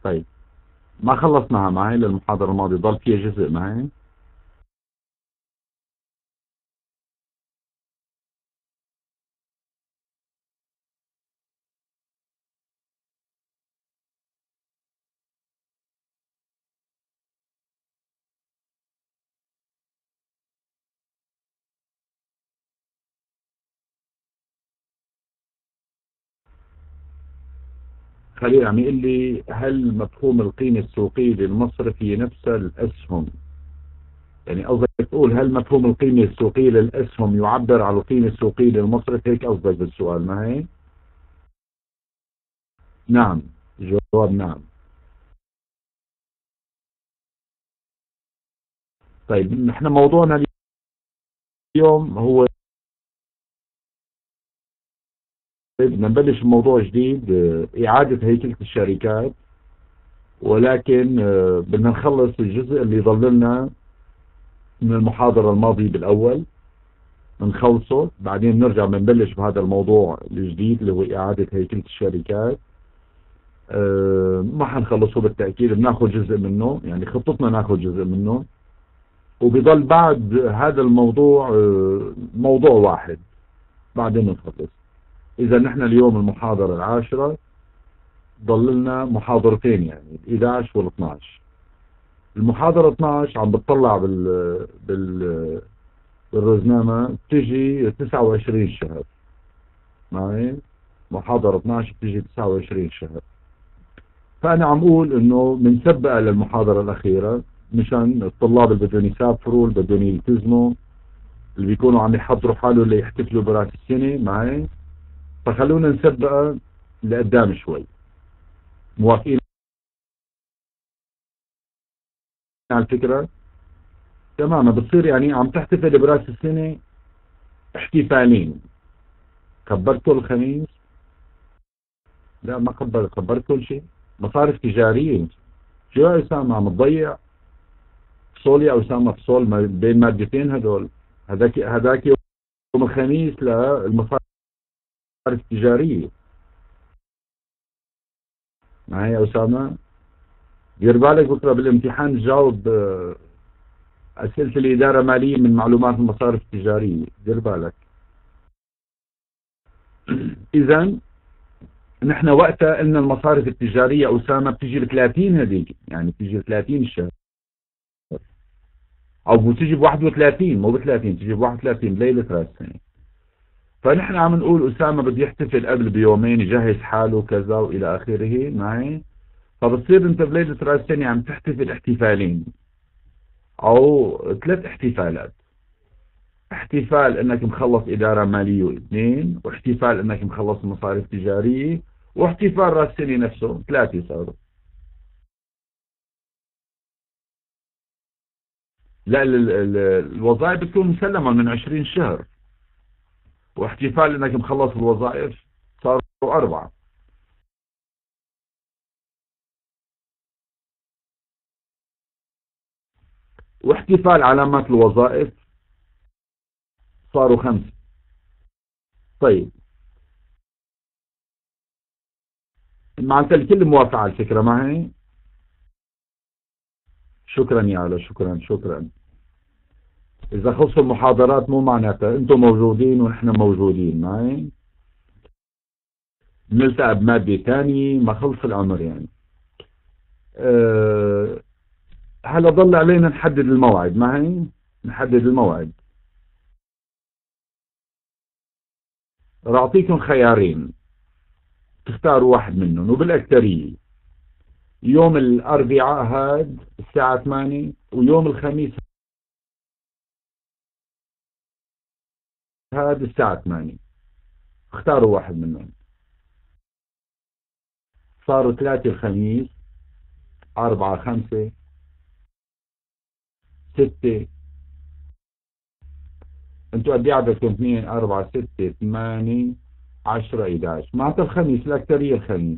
طيب، ما خلصناها معي للمحاضرة الماضية، ضل فيها جزء معي. خليل عم يقول لي هل مفهوم القيمة السوقية للمصرف هي نفسها الأسهم؟ يعني قصدك تقول هل مفهوم القيمة السوقية للأسهم يعبر عن القيمة السوقية للمصرف، هيك قصدك بالسؤال ما هي؟ نعم. جواب نعم. طيب، نحن موضوعنا اليوم هو بدنا نبلش بموضوع جديد، إعادة هيكلة الشركات. ولكن بدنا نخلص الجزء اللي ظل لنا من المحاضرة الماضية بالأول، نخلصه بعدين نرجع بنبلش بهذا الموضوع الجديد اللي هو إعادة هيكلة الشركات. ما حنخلصه بالتأكيد، بناخذ جزء منه، يعني خطتنا ناخذ جزء منه، وبيضل بعد هذا الموضوع موضوع واحد بعدين نخلص. إذا نحن اليوم المحاضرة العاشرة، ضل لنا محاضرتين، يعني ال11 وال12. المحاضرة 12 عم بتطلع بالرزنامة بتجي 29 شهر معي. محاضرة 12 بتجي 29 شهر. فأنا عم أقول إنه بنسبقها للمحاضرة الأخيرة مشان الطلاب اللي بدهم يسافروا، اللي بدهم يلتزموا، اللي بيكونوا عم يحضروا حالهم اللي يحتفلوا برأس السنة معي. فخلونا نسبقها لقدام شوي. موافقين على الفكرة؟ تماما. بتصير يعني عم تحتفل برأس السنة احتفالين. كبرتوا الخميس؟ لا، ما كبرت كل شيء. مصارف تجارية. شو يا أسامة عم تضيع؟ فصول يا أسامة، فصول بين مادتين هدول. هذاك يوم الخميس للمصارف التجارية. معي يا أسامة؟ دير بالك بكرة بالامتحان تجاوب أسئلة الإدارة المالية من معلومات المصارف التجارية، دير بالك. إذا نحن وقتها قلنا المصارف التجارية أسامة بتجي ب 30 هذيك، يعني بتجي ب 30 الشهر، أو بتجي ب 31، مو ب 30، تجي ب 31 بليلة رأس السنة. فنحن عم نقول أسامة بده يحتفل قبل بيومين، يجهز حاله كذا وإلى آخره معي. فبتصير أنت بليلة رأس السنة عم تحتفل احتفالين أو 3 احتفالات. احتفال انك مخلص ادارة مالية واثنين، واحتفال انك مخلص مصارف تجارية، واحتفال راس السنة نفسه 3 صاروا. لا، الوظائف بتكون مسلمة من 20 شهر، واحتفال انك مخلص الوظائف صاروا 4. واحتفال علامات الوظائف صاروا 5. طيب، معناتها الكل موافق على الفكرة معي؟ شكرا يا علا، شكرا شكرا. إذا خلصوا المحاضرات مو معناتها أنتم موجودين ونحن موجودين معي. نلتقى بمادة ثانية، ما خلص الأمر يعني. أه هلا ضل علينا نحدد الموعد معي. نحدد الموعد. راح أعطيكم خيارين تختاروا واحد منهم، وبالأكثرية يوم الأربعاء هاد الساعة 8، ويوم الخميس هاد الساعة 8. اختاروا واحد منهم. صاروا 3 الخميس، 4 5 6. انتوا قد ايه عددكم؟ 2 4 6 8 10 11. معناتها الخميس الأكثرية الخميس.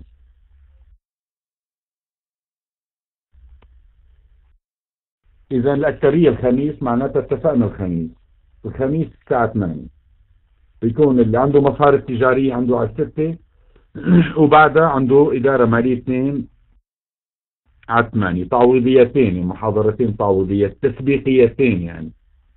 إذا الأكثرية الخميس معناتها اتفقنا الخميس. الخميس الساعة 8 بيكون اللي عنده مصارف تجارية عنده على 6 وبعدها عنده إدارة مالية 2 على 8 تعويضيتين، محاضرتين تعويضية تسبيقيتين يعني.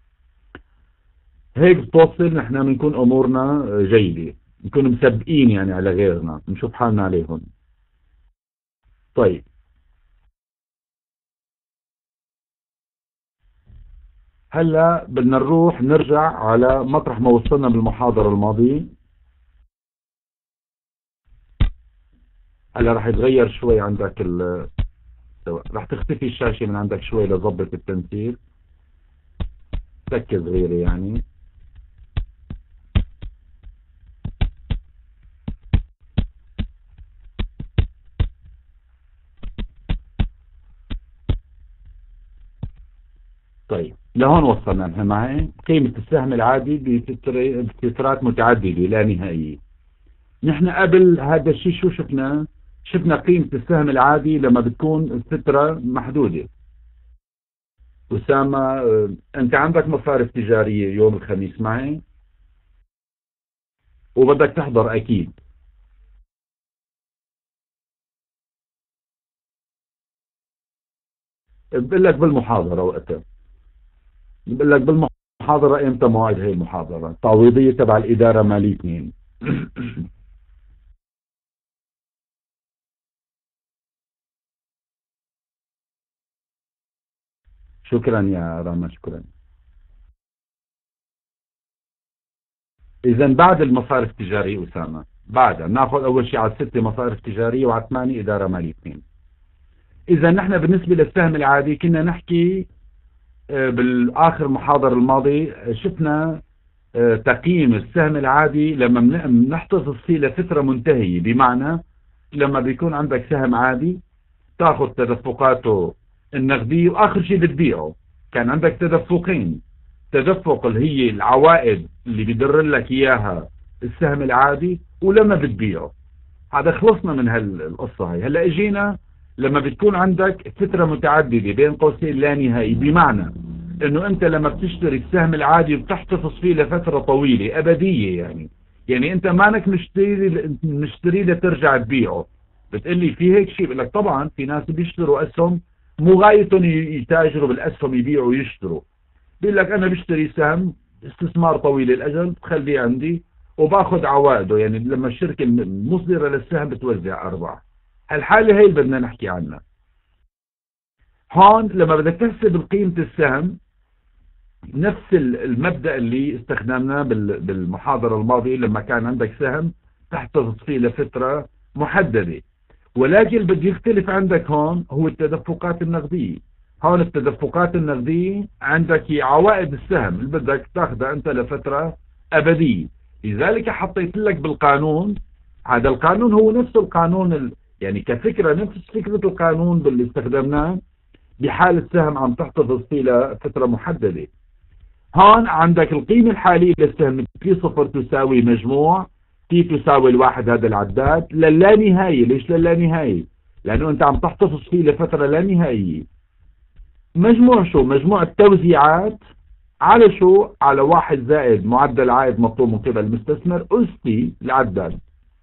هيك بتوصل نحن بنكون امورنا جيدة، نكون مسبقين يعني على غيرنا، نشوف حالنا عليهم. طيب هلا بدنا نروح نرجع على مطرح ما وصلنا بالمحاضرة الماضية. هلا رح يتغير شوي عندك رح تختفي الشاشة من عندك شوي لضبط التنسيق، سكة صغيرة يعني. طيب لهون وصلنا نحن معي قيمة السهم العادي بفترات متعددة لا نهائية. نحن قبل هذا الشيء شو شفنا؟ شفنا قيمة السهم العادي لما بتكون الفترة محدودة. أسامة أنت عندك مصارف تجارية يوم الخميس معي وبدك تحضر أكيد. بقول لك بالمحاضرة وقتها، بقول لك بالمحاضرة إمتى موعد هي المحاضرة تعويضية تبع الإدارة مالية 2. شكرا يا راما، شكرا. إذا بعد المصارف التجارية أسامة، بعدها ناخذ أول شيء على 6 مصارف تجارية وعلى 8 إدارة مالية 2. إذا نحن بالنسبة للسهم العادي كنا نحكي بالآخر محاضرة الماضي شفنا تقييم السهم العادي لما بنحتفظ فيه لفترة منتهية. بمعنى لما بيكون عندك سهم عادي تاخذ تدفقاته النقدية وآخر شيء بتبيعه. كان عندك تدفقين، تدفق اللي هي العوائد اللي بيدر لك إياها السهم العادي، ولما بتبيعه. هذا خلصنا من هالقصة هاي. هلا اجينا لما بتكون عندك فترة متعددة بين قوسين لا نهائي. بمعنى انه انت لما بتشتري السهم العادي بتحتفظ فيه لفترة طويلة ابدية يعني انت مانك مشتري لترجع تبيعه. بتقلي في هيك شيء؟ بقول لك طبعا في ناس بيشتروا اسهم مو غايتهم يتاجروا بالاسهم، يبيعوا ويشتروا. بيقول لك انا بشتري سهم استثمار طويل الاجل بخليه عندي وباخذ عوائده، يعني لما الشركة المصدرة للسهم بتوزع ارباح. هالحالة هي اللي بدنا نحكي عنها هون. لما بدك تحسب قيمة السهم نفس المبدأ اللي استخدمناه بالمحاضرة الماضية لما كان عندك سهم تحتفظ فيه لفترة محددة. ولكن اللي بده يختلف عندك هون هو التدفقات النقدية. هون التدفقات النقدية عندك هي عوائد السهم اللي بدك تاخذها انت لفترة ابدية. لذلك حطيت لك بالقانون، هذا القانون هو نفس القانون يعني كفكرة نفس فكرة القانون اللي استخدمناه بحال السهم عم تحتفظ فيه لفترة محددة. هون عندك القيمة الحالية للسهم P صفر تساوي مجموع T تساوي الواحد، هذا العداد للا نهاية. ليش للا نهاية؟ لأنه أنت عم تحتفظ فيه لفترة لا نهائية. مجموع شو؟ مجموع التوزيعات على شو؟ على 1 زائد معدل عائد مطلوب من قبل المستثمر أس T العداد.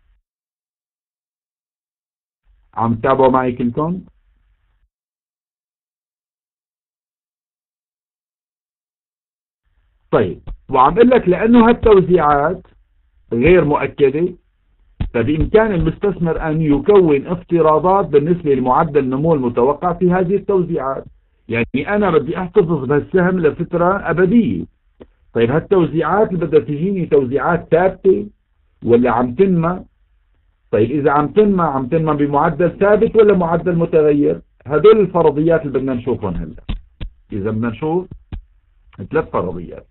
عم تتابعوا معي كلكم؟ طيب وعم اقول لك لانه هالتوزيعات غير مؤكدة فبإمكان المستثمر أن يكون افتراضات بالنسبة لمعدل النمو المتوقع في هذه التوزيعات. يعني أنا بدي أحتفظ بهالسهم لفترة أبدية. طيب هالتوزيعات اللي بدها تجيني توزيعات ثابتة ولا عم تنمى؟ طيب إذا عم تنمى بمعدل ثابت ولا معدل متغير؟ هدول الفرضيات اللي بدنا نشوفهم هلا. إذا بدنا نشوف 3 فرضيات.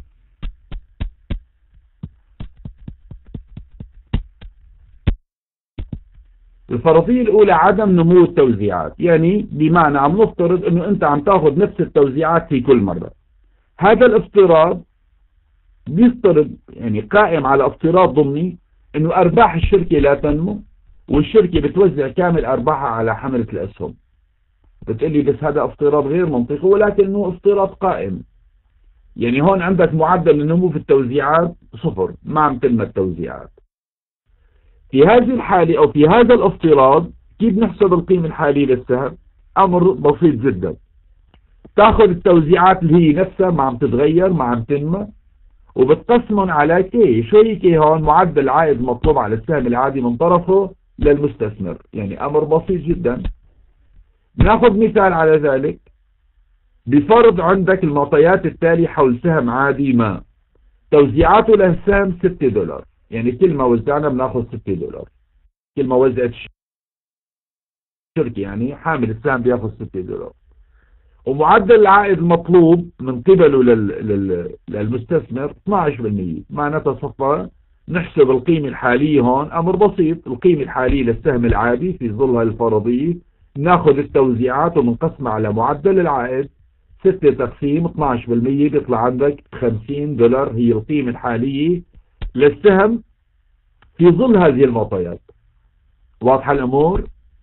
الفرضية الأولى عدم نمو التوزيعات، يعني بمعنى عم نفترض أنه أنت عم تاخذ نفس التوزيعات في كل مرة. هذا الافتراض بيفترض يعني قائم على افتراض ضمني أنه أرباح الشركة لا تنمو والشركة بتوزع كامل أرباحها على حملة الأسهم. بتقلي بس هذا افتراض غير منطقي، ولكنه افتراض قائم. يعني هون عندك معدل النمو في التوزيعات 0، ما عم تنمى التوزيعات. في هذه الحالة أو في هذا الافتراض كيف نحسب القيمة الحالية للسهم؟ أمر بسيط جدا. تاخذ التوزيعات اللي هي نفسها ما عم تتغير ما عم تنمى وبتقسمهم على كي. شو هي كي هون؟ معدل العائد المطلوب على السهم العادي من طرفه للمستثمر. يعني أمر بسيط جدا. ناخذ مثال على ذلك. بفرض عندك المعطيات التالية حول سهم عادي ما توزيعاته للسهم $6، يعني كل ما وزعنا بناخذ $6. كل ما وزعت الشركة يعني حامل السهم بياخذ $6. ومعدل العائد المطلوب من قبله للمستثمر 12%. معناتها صفى نحسب القيمة الحالية. هون أمر بسيط. القيمة الحالية للسهم العادي في ظلها الفرضية ناخذ التوزيعات ومنقسمها على معدل العائد 6 تقسيم 12% بيطلع عندك $50 هي القيمة الحالية للسهم في ظل هذه المعطيات. واضحة الأمور؟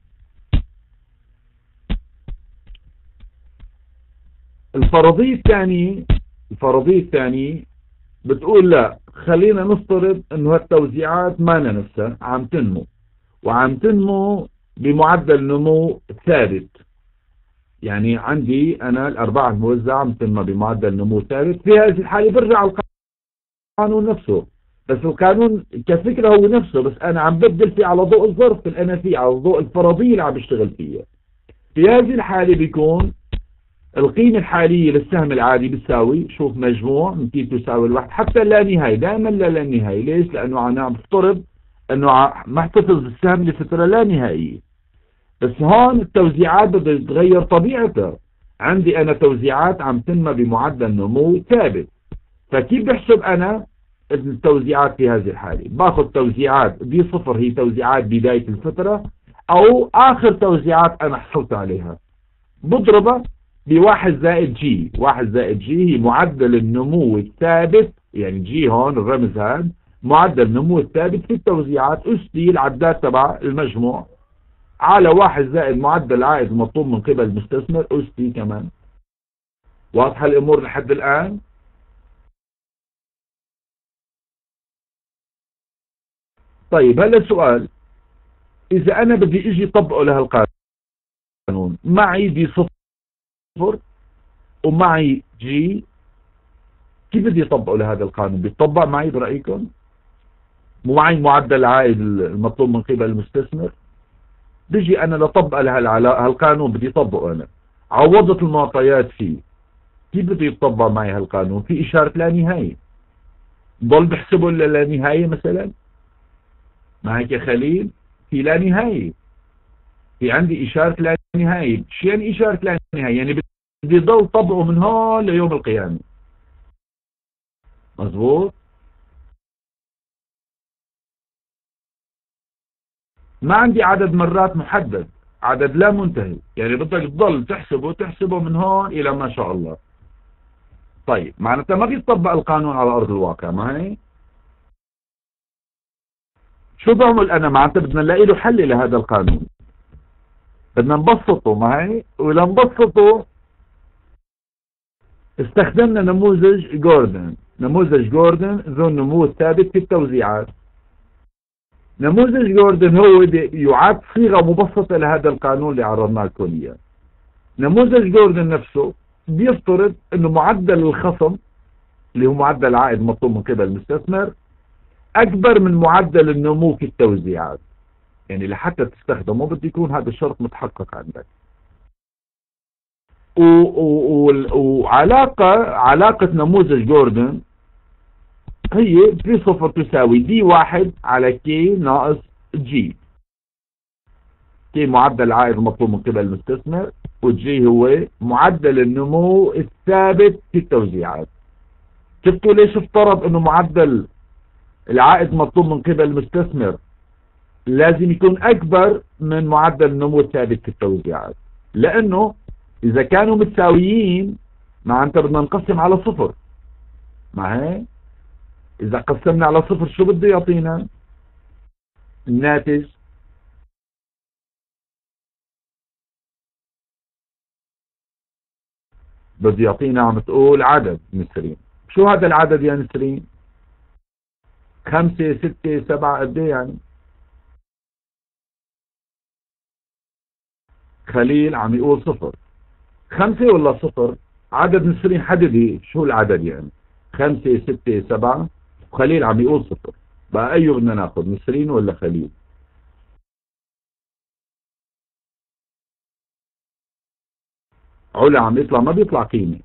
الفرضية الثانية بتقول لا، خلينا نفترض انه التوزيعات ما نفسها عم تنمو وعم تنمو بمعدل نمو ثابت. يعني عندي انا الارباح الموزعة عم تنمو بمعدل نمو ثابت. في هذه الحالة برجع القانون نفسه، بس القانون كفكرة هو نفسه، بس انا عم بدل فيه على ضوء الظرف اللي انا فيه، على ضوء الفرضية اللي عم بشتغل فيها. في هذه الحالة بيكون القيمة الحالية للسهم العادي بتساوي شوف مجموع من كي تساوي الواحد حتى لا نهاية، دائما لا نهاية. ليش؟ لأنه أنا عم بفترض أنه محتفظ بالسهم لفترة لا نهائية. بس هون التوزيعات بدها تتغير طبيعتها. عندي أنا توزيعات عم تنمى بمعدل نمو ثابت. فكيف بحسب أنا التوزيعات في هذه الحالة؟ باخذ توزيعات دي صفر، هي توزيعات بداية الفترة أو آخر توزيعات أنا حصلت عليها، بضربها بواحد زائد جي. واحد زائد جي هي معدل النمو الثابت، يعني جي هون الرمز هذا معدل النمو الثابت في التوزيعات أسدي العداد تبع المجموع على واحد زائد معدل العائد المطلوب من قبل المستثمر أسدي كمان. واضحة الأمور لحد الآن؟ طيب هلا السؤال، إذا أنا بدي إجي طبقه لهالقانون، معي دي صفر ومعي جي، كيف بدي أطبقه لهذا القانون؟ بيطبق معي برأيكم؟ معي معدل العائد المطلوب من قبل المستثمر. بيجي أنا لطبق هالقانون بدي طبقه أنا، عوضت المعطيات فيه، كيف بده يطبق معي هالقانون؟ في إشارة لا نهاية، ضل بحسبه لا نهاية مثلا. ما هيك يا خليل؟ في لا نهاية، في عندي إشارة لا نهاية. شو يعني إشارة لا نهاية؟ يعني بدي ضل طبقه من هون ليوم القيامة. مظبوط؟ ما عندي عدد مرات محدد، عدد لا منتهي، يعني بدك تضل تحسبه من هون إلى ما شاء الله. طيب معناتها ما بيطبق القانون على أرض الواقع، ما هي؟ شو بعمل أنا؟ معناتها بدنا نلاقي له حل لهذا القانون، بدنا نبسطه، ما هي؟ ولنبسطه استخدمنا نموذج جوردن. نموذج جوردن ذو النمو الثابت في التوزيعات. نموذج جوردن هو يعاد صيغة مبسطة لهذا القانون اللي عرضنا لكم اياه. نموذج جوردن نفسه بيفترض انه معدل الخصم اللي هو معدل العائد المطلوب من قبل المستثمر اكبر من معدل النمو في التوزيعات. يعني لحتى تستخدمه بده يكون هذا الشرط متحقق عندك. علاقة نموذج جوردن هي بي صفر تساوي دي واحد على كي ناقص جي. كي معدل العائد المطلوب من قبل المستثمر، والجي هو معدل النمو الثابت في التوزيعات. شفتوا ليش افترض انه معدل العائد المطلوب من قبل المستثمر لازم يكون اكبر من معدل النمو الثابت في التوزيعات؟ لانه اذا كانوا متساويين معناتها بدنا نقسم على صفر. ما هي اذا قسمنا على صفر شو بده يعطينا الناتج؟ بده يعطينا عم تقول عدد نسرين. شو هذا العدد يا نسرين؟ 5 6 7 قد ايه يعني؟ خليل عم يقول صفر. 5 ولا صفر؟ عدد نسرين حددي شو العدد يعني، 5 6 7، وخليل عم يقول صفر. بقى أيه بدنا ناخذ، نسرين ولا خليل؟ علا عم يطلع، ما بيطلع قيمة.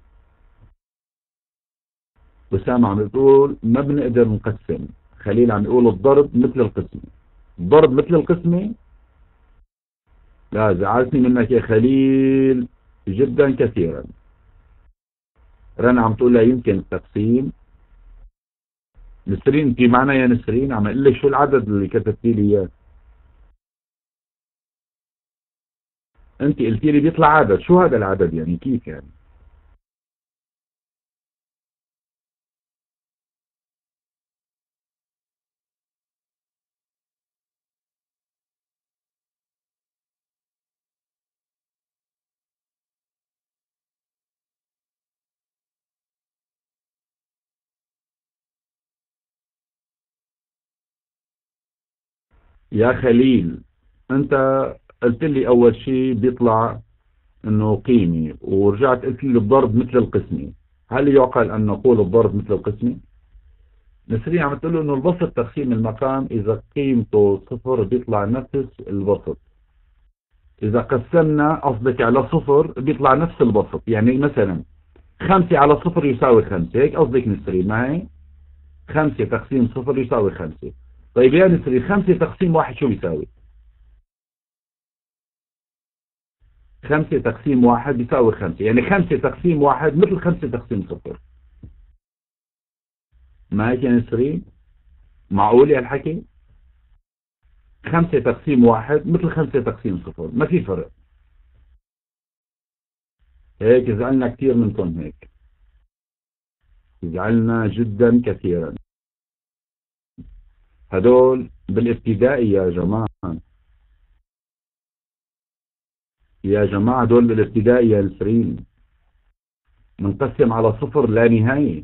وسام عم يقول ما بنقدر نقسم. خليل عم يقول الضرب مثل القسمة. الضرب مثل القسمة؟ لا، زعلتني منك يا خليل جدا كثيرا. رنا عم تقول لا يمكن التقسيم. نسرين انت معنا يا نسرين؟ عم اقول لك شو العدد اللي كتبتي لي اياه. انت قلتي لي بيطلع عدد، شو هذا العدد يعني، كيف يعني؟ يا خليل انت قلت لي اول شيء بيطلع انه قيمي، ورجعت قلت لي الضرب مثل القسمة. هل يعقل ان نقول الضرب مثل القسمة؟ نسرين عم تقول له انه البسط تقسيم المقام اذا قيمته صفر بيطلع نفس البسط. اذا قسمنا قصدك على صفر بيطلع نفس البسط، يعني مثلا 5 على صفر يساوي 5، هيك قصدك نسرين معي؟ 5 تقسيم صفر يساوي 5. طيب يا نسرين 5 تقسيم 1 شو بيساوي؟ 5 تقسيم 1 بيساوي 5، يعني 5 تقسيم 1 مثل 5 تقسيم صفر. معك يا نسرين؟ معقول يا الحكي؟ 5 تقسيم 1 مثل 5 تقسيم صفر، ما في فرق. هيك زعلنا كثير منكم، هيك زعلنا جدا كثيرا. هدول بالابتدائي يا جماعة، يا جماعة دول بالابتدائي يا نسرين، منقسم على صفر لا نهاية.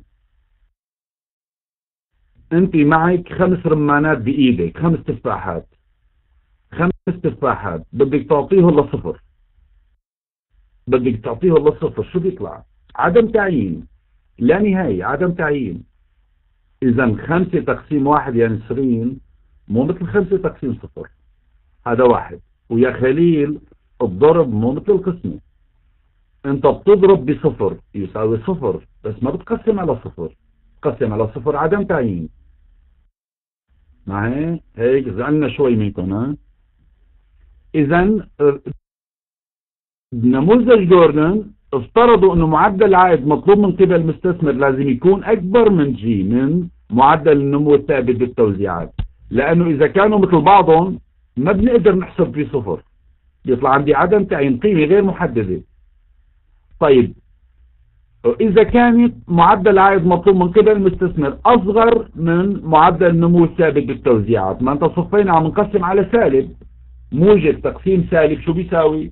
انت معك 5 رمانات بايدك، 5 تفاحات، 5 تفاحات بدك تعطيه لصفر، بدك تعطيه للصفر، شو بيطلع؟ عدم تعيين، لا نهاية، عدم تعيين. اذا 5 تقسيم 1 يا نسرين مو مثل 5 تقسيم صفر، هذا واحد. ويا خليل الضرب مو مثل القسمة، انت بتضرب بصفر يساوي صفر، بس ما بتقسم على صفر، تقسم على صفر عدم تعيين. معي؟ هيك زعلنا شوي منكم ها. اذا نموذج جوردن افترضوا انه معدل العائد مطلوب من قبل المستثمر لازم يكون اكبر من جي، من معدل النمو الثابت بالتوزيعات، لانه اذا كانوا مثل بعضهم ما بنقدر نحسب في صفر، بيطلع عندي عدم تعيين، قيمة غير محددة. طيب إذا كانت معدل العائد مطلوب من قبل المستثمر أصغر من معدل النمو الثابت بالتوزيعات، ما أنت صفينا عم نقسم على سالب، موجب تقسيم سالب شو بيساوي؟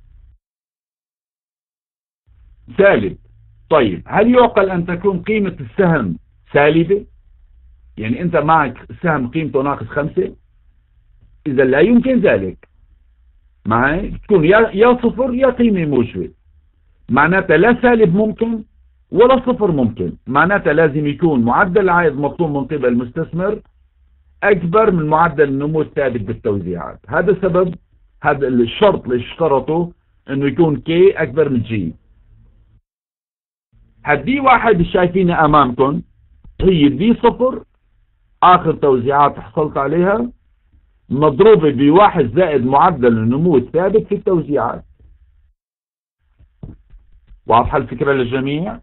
سالب. طيب هل يعقل أن تكون قيمة السهم سالبة؟ يعني أنت معك سهم قيمته ناقص 5؟ إذا لا يمكن ذلك، معي تكون يا صفر يا قيمة موجبة. معناتها لا سالب ممكن ولا صفر ممكن، معناتها لازم يكون معدل العائد مطلوب من قبل المستثمر أكبر من معدل النمو الثابت بالتوزيعات. هذا سبب، هذا الشرط اللي اشترطه انه يكون كي اكبر من جي. هدي واحد شايفينها امامكم، هي دي صفر اخر توزيعات حصلت عليها مضروبة بواحد زائد معدل النمو الثابت في التوزيعات. واضحة الفكرة للجميع؟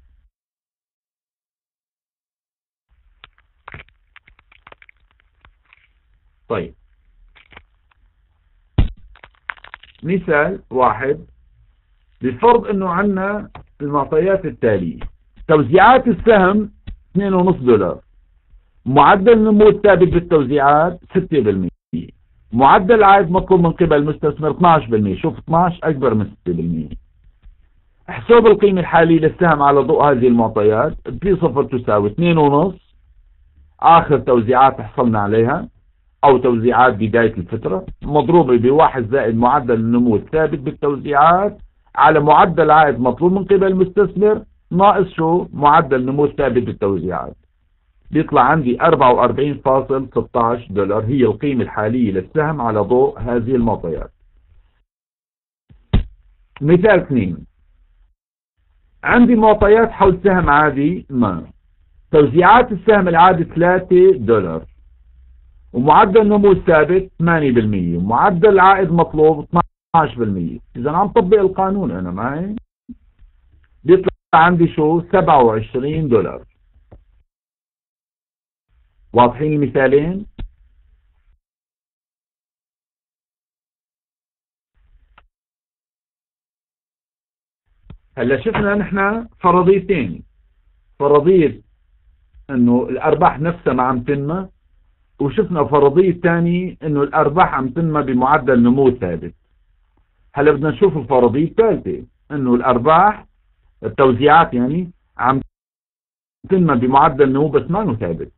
طيب مثال واحد، بفرض انه عندنا المعطيات التالية: توزيعات السهم $2.5، معدل النمو الثابت بالتوزيعات 6%، معدل العائد مطلوب من قبل المستثمر 12%. شوف 12 اكبر من 6%. احسب القيمة الحالية للسهم على ضوء هذه المعطيات. بي صفر تساوي 2.5 اخر توزيعات حصلنا عليها، أو توزيعات بداية الفترة مضروبة بواحد زائد معدل النمو الثابت بالتوزيعات على معدل عائد مطلوب من قبل المستثمر ناقص شو معدل النمو الثابت بالتوزيعات. بيطلع عندي 44.16 دولار هي القيمة الحالية للسهم على ضوء هذه المعطيات. مثال 2، عندي معطيات حول سهم عادي ما، توزيعات السهم العادي 3 دولار ومعدل النمو الثابت 8% ومعدل العائد مطلوب 12%. إذا عم طبق القانون أنا معي بيطلع عندي شو 27 دولار. واضحين المثالين؟ هلا شفنا نحن فرضيتين، فرضية انه الارباح نفسها ما عم تنمى، وشفنا فرضية ثانية انه الارباح عم تنمى بمعدل نمو ثابت. هلا بدنا نشوف الفرضية الثالثة انه الارباح التوزيعات يعني عم تنمى بمعدل نمو بس ما ثابت.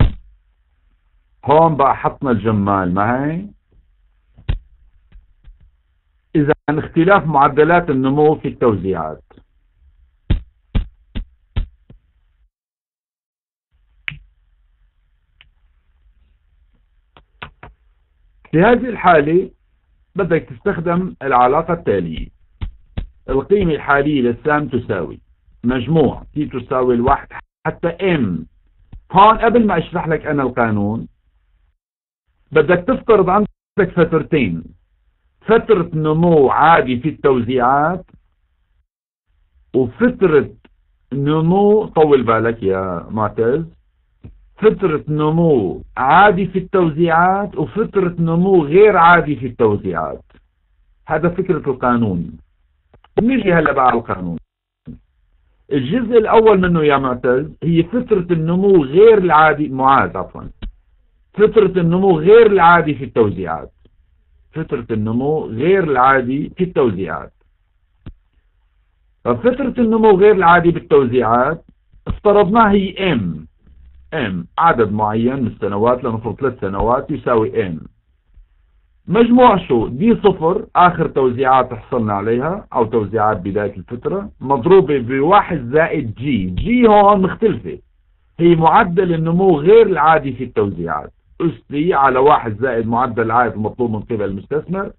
هون بقى حطنا الجمال معي. اذا اختلاف معدلات النمو في التوزيعات، في هذه الحالة بدك تستخدم العلاقة التالية: القيمة الحالية للسهم تساوي مجموع تي تساوي الواحد حتى ام. هون قبل ما اشرح لك انا القانون بدك تفترض عندك فترتين، فترة نمو عادي في التوزيعات وفترة نمو، طول بالك يا معتز، فترة نمو عادي في التوزيعات وفترة نمو غير عادي في التوزيعات. هذا فكرة القانون. نيجي هلا بقى على القانون. الجزء الأول منه يا معتز هي فترة النمو غير العادي، معاذ عفوا، فترة النمو غير العادي في التوزيعات، فترة النمو غير العادي في التوزيعات. ففترة النمو غير العادي بالتوزيعات افترضناها هي ام عدد معين من السنوات، لنفرض 3 سنوات يساوي ام مجموع شو دي صفر اخر توزيعات حصلنا عليها او توزيعات بداية الفترة مضروبة بواحد زائد جي هون مختلفة، هي معدل النمو غير العادي في التوزيعات أسدي على واحد زائد معدل العائد المطلوب من قبل المستثمر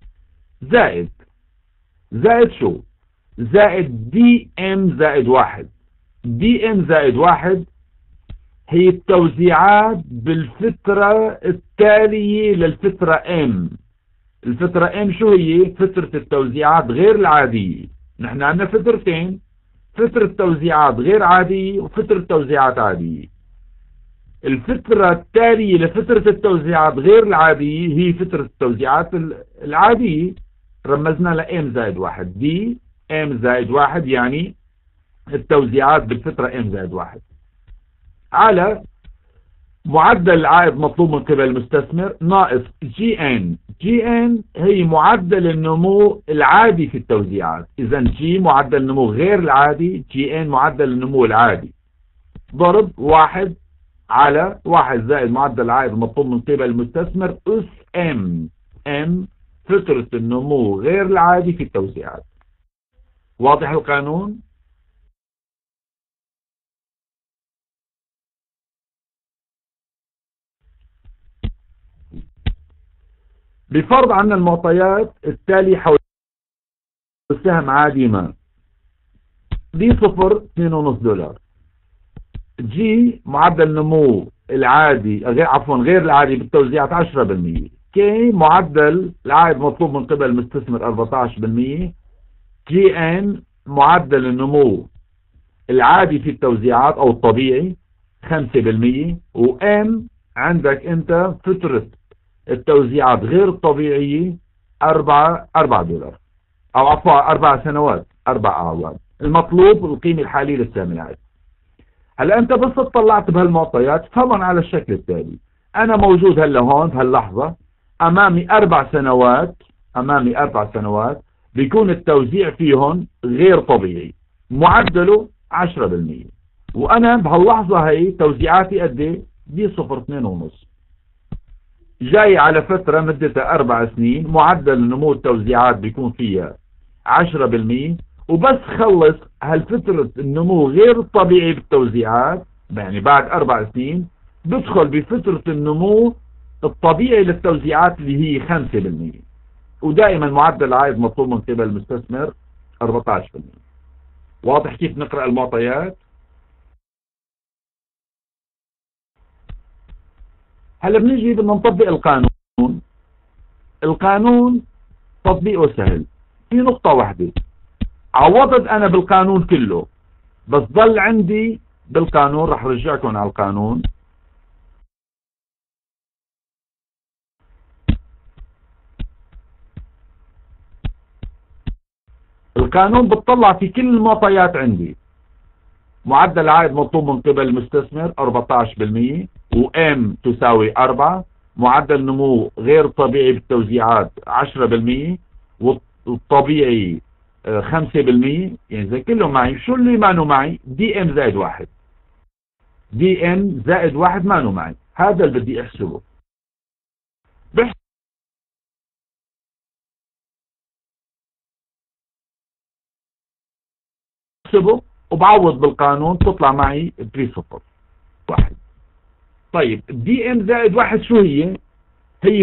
زائد شو زائد دي ام زائد واحد. دي ام زائد واحد هي التوزيعات بالفترة التالية للفترة ام. الفترة ام شو هي؟ فترة التوزيعات غير العادية. نحن عندنا فترتين، فترة توزيعات غير عادية وفترة توزيعات عادية. الفترة التالية لفترة التوزيعات غير العادية هي فترة التوزيعات العادية، رمزنا لام زائد واحد. دي ام زائد واحد يعني التوزيعات بالفترة ام زائد واحد على معدل العائد مطلوب من قبل المستثمر ناقص جي ان هي معدل النمو العادي في التوزيعات. اذا جي معدل النمو غير العادي، جي ان معدل النمو العادي، ضرب واحد على واحد زائد معدل العائد المطلوب من قبل المستثمر اس ام فترة النمو غير العادي في التوزيعات. واضح القانون؟ بفرض عنا المعطيات التالي حول السهم عادي ما، دي صفر 2.5 دولار، جي معدل نمو العادي غير العادي بالتوزيعات 10%، كي معدل العائد مطلوب من قبل المستثمر 14%، جي ان معدل النمو العادي في التوزيعات او الطبيعي 5%، وام عندك انت فترة التوزيعات غير الطبيعية 4 دولار او عفوا 4 سنوات 4 اعوام. المطلوب القيمة الحالية للسهم العادي. هلا انت بس اطلعت بهالمعطيات فهمن على الشكل التالي: انا موجود هلا هون بهاللحظة امامي 4 سنوات بيكون التوزيع فيهم غير طبيعي معدله 10%، وانا بهاللحظة هي توزيعاتي قد ايه؟ دي 0.2.5. جاي على فترة مدتها 4 سنين، معدل نمو التوزيعات بيكون فيها 10%، وبس خلص هالفترة النمو غير الطبيعي بالتوزيعات، يعني بعد 4 سنين بدخل بفترة النمو الطبيعي للتوزيعات اللي هي 5%. ودائما معدل العائد مطلوب من قبل المستثمر 14%. واضح كيف نقرأ المعطيات؟ هلا بنيجي بدنا نطبق القانون. القانون تطبيقه سهل، في نقطة واحدة، عوضت انا بالقانون كله، بس ضل عندي بالقانون، رح رجعكم على القانون. القانون بتطلع في كل المعطيات عندي. معدل العائد مطلوب من قبل المستثمر 14%، وام تساوي 4، معدل نمو غير طبيعي بالتوزيعات 10%، والطبيعي 5%. يعني زي كلهم معي. شو اللي مانو معي؟ دي ام زائد 1. دي ام زائد 1 مانو معي، هذا اللي بدي احسبه. بحسبه وبعوض بالقانون، تطلع معي 3.1. طيب دي ام زائد 1 شو هي؟ هي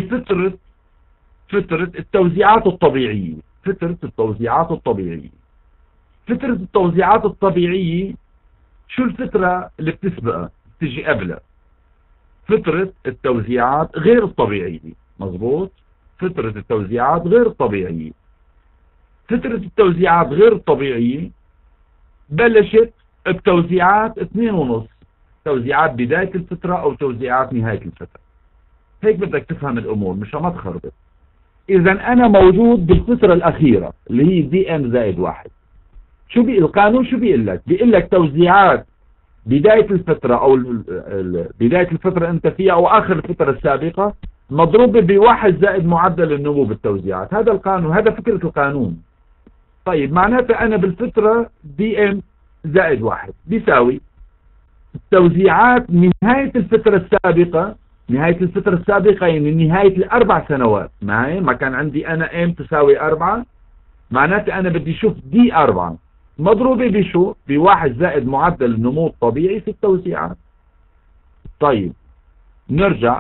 فترة التوزيعات الطبيعية. فترة التوزيعات الطبيعية. فترة التوزيعات الطبيعية شو الفترة اللي بتسبقها تجي قبلها؟ فترة التوزيعات غير الطبيعية. مظبوط. فترة التوزيعات غير الطبيعية. فترة التوزيعات غير الطبيعية بلشت بتوزيعات 2.5، توزيعات بداية الفترة او توزيعات نهاية الفترة. هيك بدك تفهم الامور، مش ما تخربط. اذا انا موجود بالفترة الاخيرة اللي هي دي ام زائد 1. شو القانون شو بيقول لك؟ بيقول لك توزيعات بداية الفترة او بداية الفترة انت فيها او اخر الفترة السابقة مضروبة بواحد زائد معدل النمو بالتوزيعات. هذا القانون، هذا فكرة القانون. طيب معناته انا بالفترة دي ام زائد 1 بيساوي التوزيعات نهاية الفترة السابقة. نهاية الفترة السابقة يعني نهاية الأربع سنوات معي. ما كان عندي أنا ام تساوي 4، معناته أنا بدي شوف دي 4 مضروبة بشو؟ بواحد زائد معدل النمو الطبيعي في التوزيعات. طيب نرجع.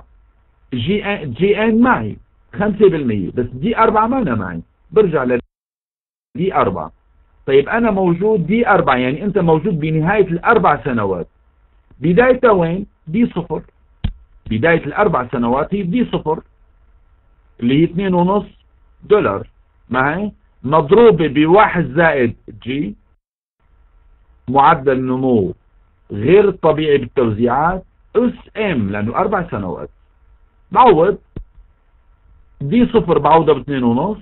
جي ان معي 5%، بس دي 4 ما أنا معي، برجع لدي 4. طيب أنا موجود دي 4، يعني أنت موجود بنهاية الأربع سنوات. بدايتها وين؟ دي 0. بداية الأربع سنوات هي دي 0 اللي هي 2.5 دولار معي، مضروبة بواحد زائد جي معدل نمو غير الطبيعي بالتوزيعات اس ام، لأنه 4 سنوات. بعوض دي 0 بعوضها ب2.5،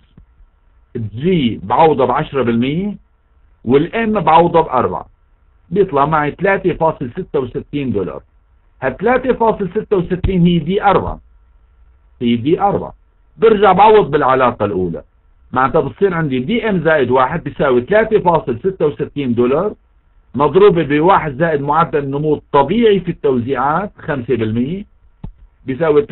جي بعوضها ب10%، والام بعوضها ب4، بيطلع معي 3.66 دولار. هال 3.66 هي دي 4. هي دي 4. برجع بعوض بالعلاقة الأولى، معناتها بتصير عندي دي ام زائد 1 بيساوي 3.66 دولار مضروبة بواحد زائد معدل النمو الطبيعي في التوزيعات 5%، بيساوي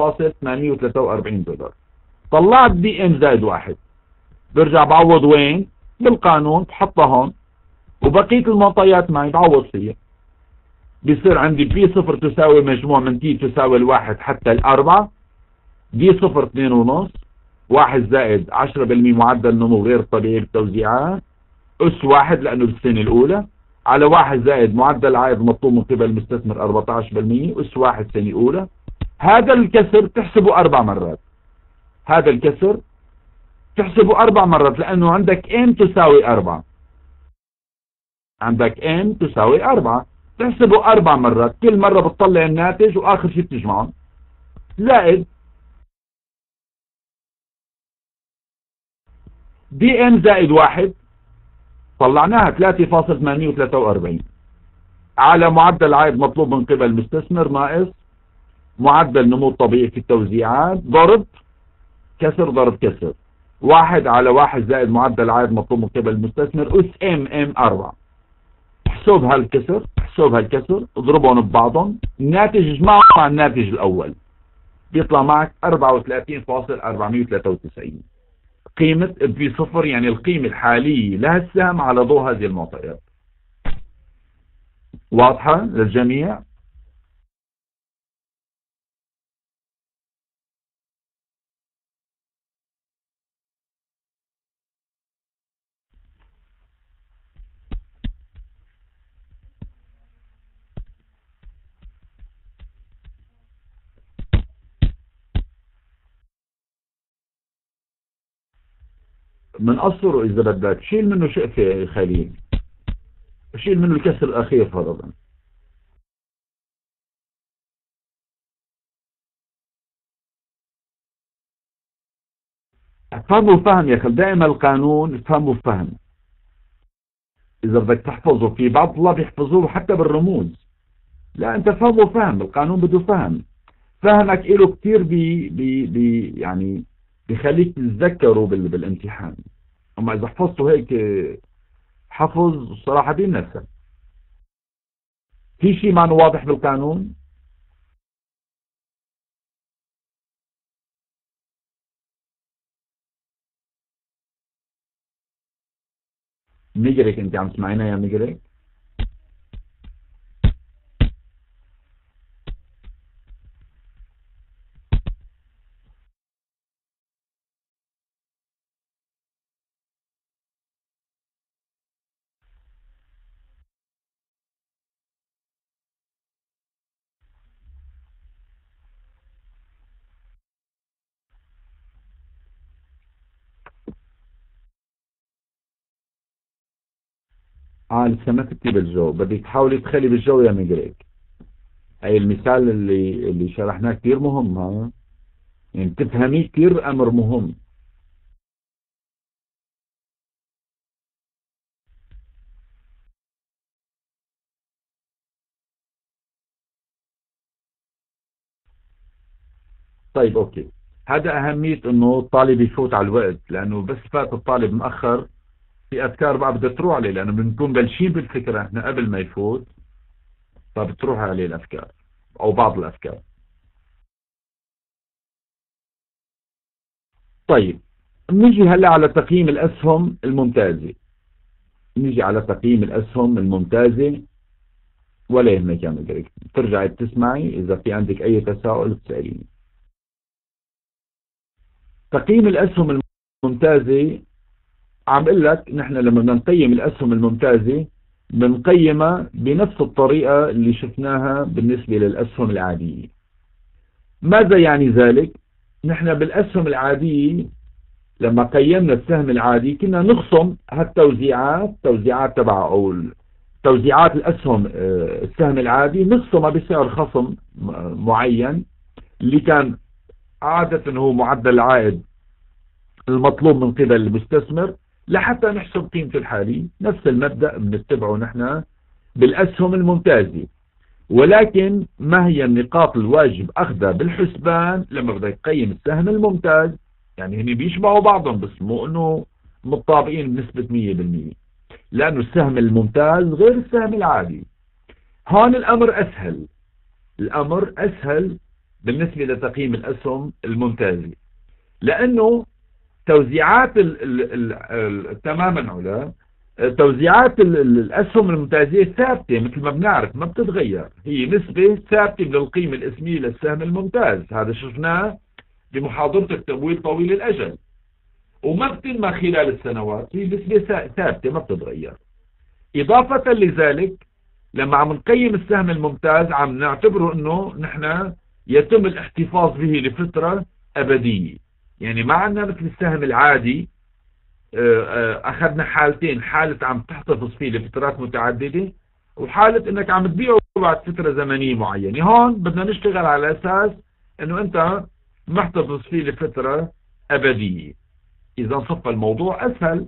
3.843 دولار. طلعت دي ام زائد 1. برجع بعوض وين؟ بالقانون، بحطها هون، وبقية المعطيات معي بعوض فيها. بيصير عندي بي 0 تساوي مجموع من تي تساوي 1 حتى 4، دي 0 2.5، 1 زائد 10% معدل نمو غير طبيعي بالتوزيعات، اس 1 لانه بالسنة الاولى، على 1 زائد معدل العائد المطلوب من قبل المستثمر 14%، اس 1 سنة اولى. هذا الكسر تحسبه 4 مرات. هذا الكسر تحسبه 4 مرات، لانه عندك ام تساوي 4. عندك ام تساوي 4، تحسبه 4 مرات، كل مرة بتطلع الناتج واخر شيء بتجمعه، زائد دي ام زائد 1 طلعناها 3.843 على معدل العائد مطلوب من قبل المستثمر ناقص معدل نمو طبيعي في التوزيعات ضرب كسر ضرب كسر، 1 على 1 زائد معدل العائد مطلوب من قبل المستثمر اس ام 4. احسب هالكسر، احسب هالكسر، اضربهم ببعضهم، الناتج اجمعه مع الناتج الاول، بيطلع معك 34.493 قيمة بي صفر، يعني القيمة الحالية لهالسهم على ضوء هذه المعطيات. واضحة للجميع؟ من أصره إذا بدك شيل منه شقفة يا خليل، شيل منه الكسر الأخير فرضا. فهموا فهم يا أخي، دائما القانون فهموا فهم. إذا بدك تحفظه، في بعض الله بيحفظوه حتى بالرموز، لا أنت فهمه فهم، القانون بده فهم. فهمك إله كتير بي يعني بيخليك تتذكره بالامتحان. أما إذا حفظته هيك حفظ الصراحة بينسى. في شيء ما واضح بالقانون؟ ميجرك أنت عم تسمعينا يا ميجرك؟ لسه ما تبكي بالجو، بدك تحاولي تخلي بالجو يا ميجريك. هاي المثال اللي شرحناه كتير مهم، ها يعني تفهميه كتير أمر مهم. طيب أوكي، هذا أهمية إنه الطالب يفوت على الوقت، لأنه بس فات الطالب مأخر في أفكار بقى بدها تروح عليه، لأنه بنكون بلشين بالفكرة إحنا قبل ما يفوت، فبتروح عليه الأفكار أو بعض الأفكار. طيب نيجي هلا على تقييم الأسهم الممتازة. نيجي على تقييم الأسهم الممتازة، ولا يهمك يا مدرك ترجعي تسمعي، إذا في عندك أي تساؤل تسأليني. تقييم الأسهم الممتازة، عم بقول لك نحن لما بدنا نقيم الأسهم الممتازة بنقيمها بنفس الطريقة اللي شفناها بالنسبة للأسهم العادية. ماذا يعني ذلك؟ نحن بالأسهم العادية لما قيمنا السهم العادي كنا نخصم هالتوزيعات، توزيعات تبع أو توزيعات الأسهم، السهم العادي نخصمها بسعر خصم معين اللي كان عادة هو معدل العائد المطلوب من قبل المستثمر لحتى نحسب قيمته الحالية. نفس المبدأ بنتبعه نحن بالأسهم الممتازة، ولكن ما هي النقاط الواجب أخذها بالحسبان لما بدك تقيم السهم الممتاز؟ يعني هني بيشبهوا بعضهم بس مو انه متطابقين بنسبة 100%، لأنه السهم الممتاز غير السهم العادي. هون الأمر أسهل، الأمر أسهل بالنسبة لتقييم الأسهم الممتازة، لأنه توزيعات تماما علا توزيعات الأسهم الممتازة ثابتة مثل ما بنعرف، ما بتتغير، هي نسبة ثابتة للقيمة الاسمية للسهم الممتاز. هذا شفناه بمحاضرة التمويل طويل الأجل، وما بتنمى خلال السنوات، هي نسبة ثابتة ما بتتغير. إضافة لذلك لما عم نقيم السهم الممتاز عم نعتبره انه نحن يتم الاحتفاظ به لفترة أبدية. يعني ما عندنا مثل السهم العادي أخذنا حالتين، حالة عم تحتفظ فيه لفترات متعددة وحالة انك عم تبيعه بعد فترة زمنية معينة. هون بدنا نشتغل على أساس انه انت محتفظ فيه لفترة أبدية، إذا صف الموضوع أسهل.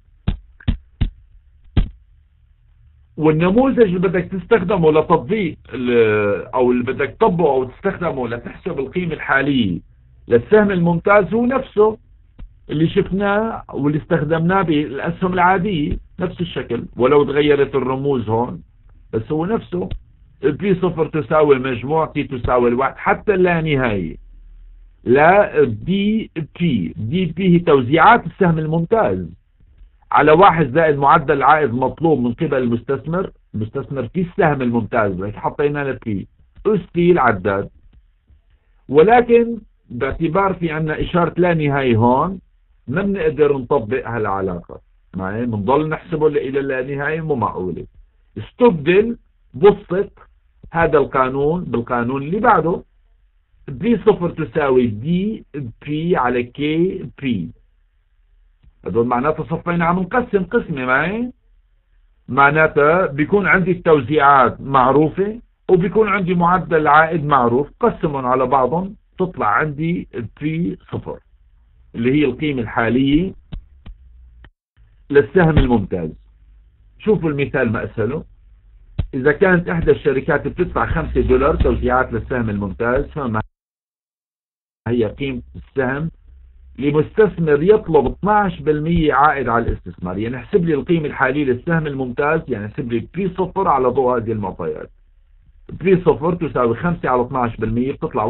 والنموذج اللي بدك تستخدمه لتطبيق أو اللي بدك تطبقه أو تستخدمه لتحسب القيمة الحالية للسهم الممتاز هو نفسه اللي شفناه واللي استخدمناه بالأسهم العادية، نفس الشكل ولو تغيرت الرموز هون، بس هو نفسه. P صفر تساوي المجموع، T تساوي الواحد حتى اللا نهاية. لا دي بي. دي بي هي توزيعات السهم الممتاز على 1 زائد معدل العائد مطلوب من قبل المستثمر في السهم الممتاز، هيك حطينا له بي اس تي العداد. ولكن باعتبار في عنا إشارة لا نهاية هون ما بنقدر نطبق هالعلاقة معي، بنضل نحسبه إلى لا نهاية، مو معقولة. استبدل بسط هذا القانون بالقانون اللي بعده، بي صفر تساوي دي بي على كي بي. هذول معناته صفين عم نقسم قسمة معي، معناتها بيكون عندي التوزيعات معروفة وبيكون عندي معدل العائد معروف، قسمهم على بعضهم تطلع عندي بي صفر اللي هي القيمة الحالية للسهم الممتاز. شوفوا المثال ما أسهله. إذا كانت إحدى الشركات بتدفع $5 توزيعات للسهم الممتاز، فما هي قيمة السهم لمستثمر يطلب 12% عائد على الاستثمار؟ يعني احسب لي القيمة الحالية للسهم الممتاز، يعني احسب لي بي صفر على ضوء هذه المعطيات. بي صفر تساوي 5 على 12%، بتطلع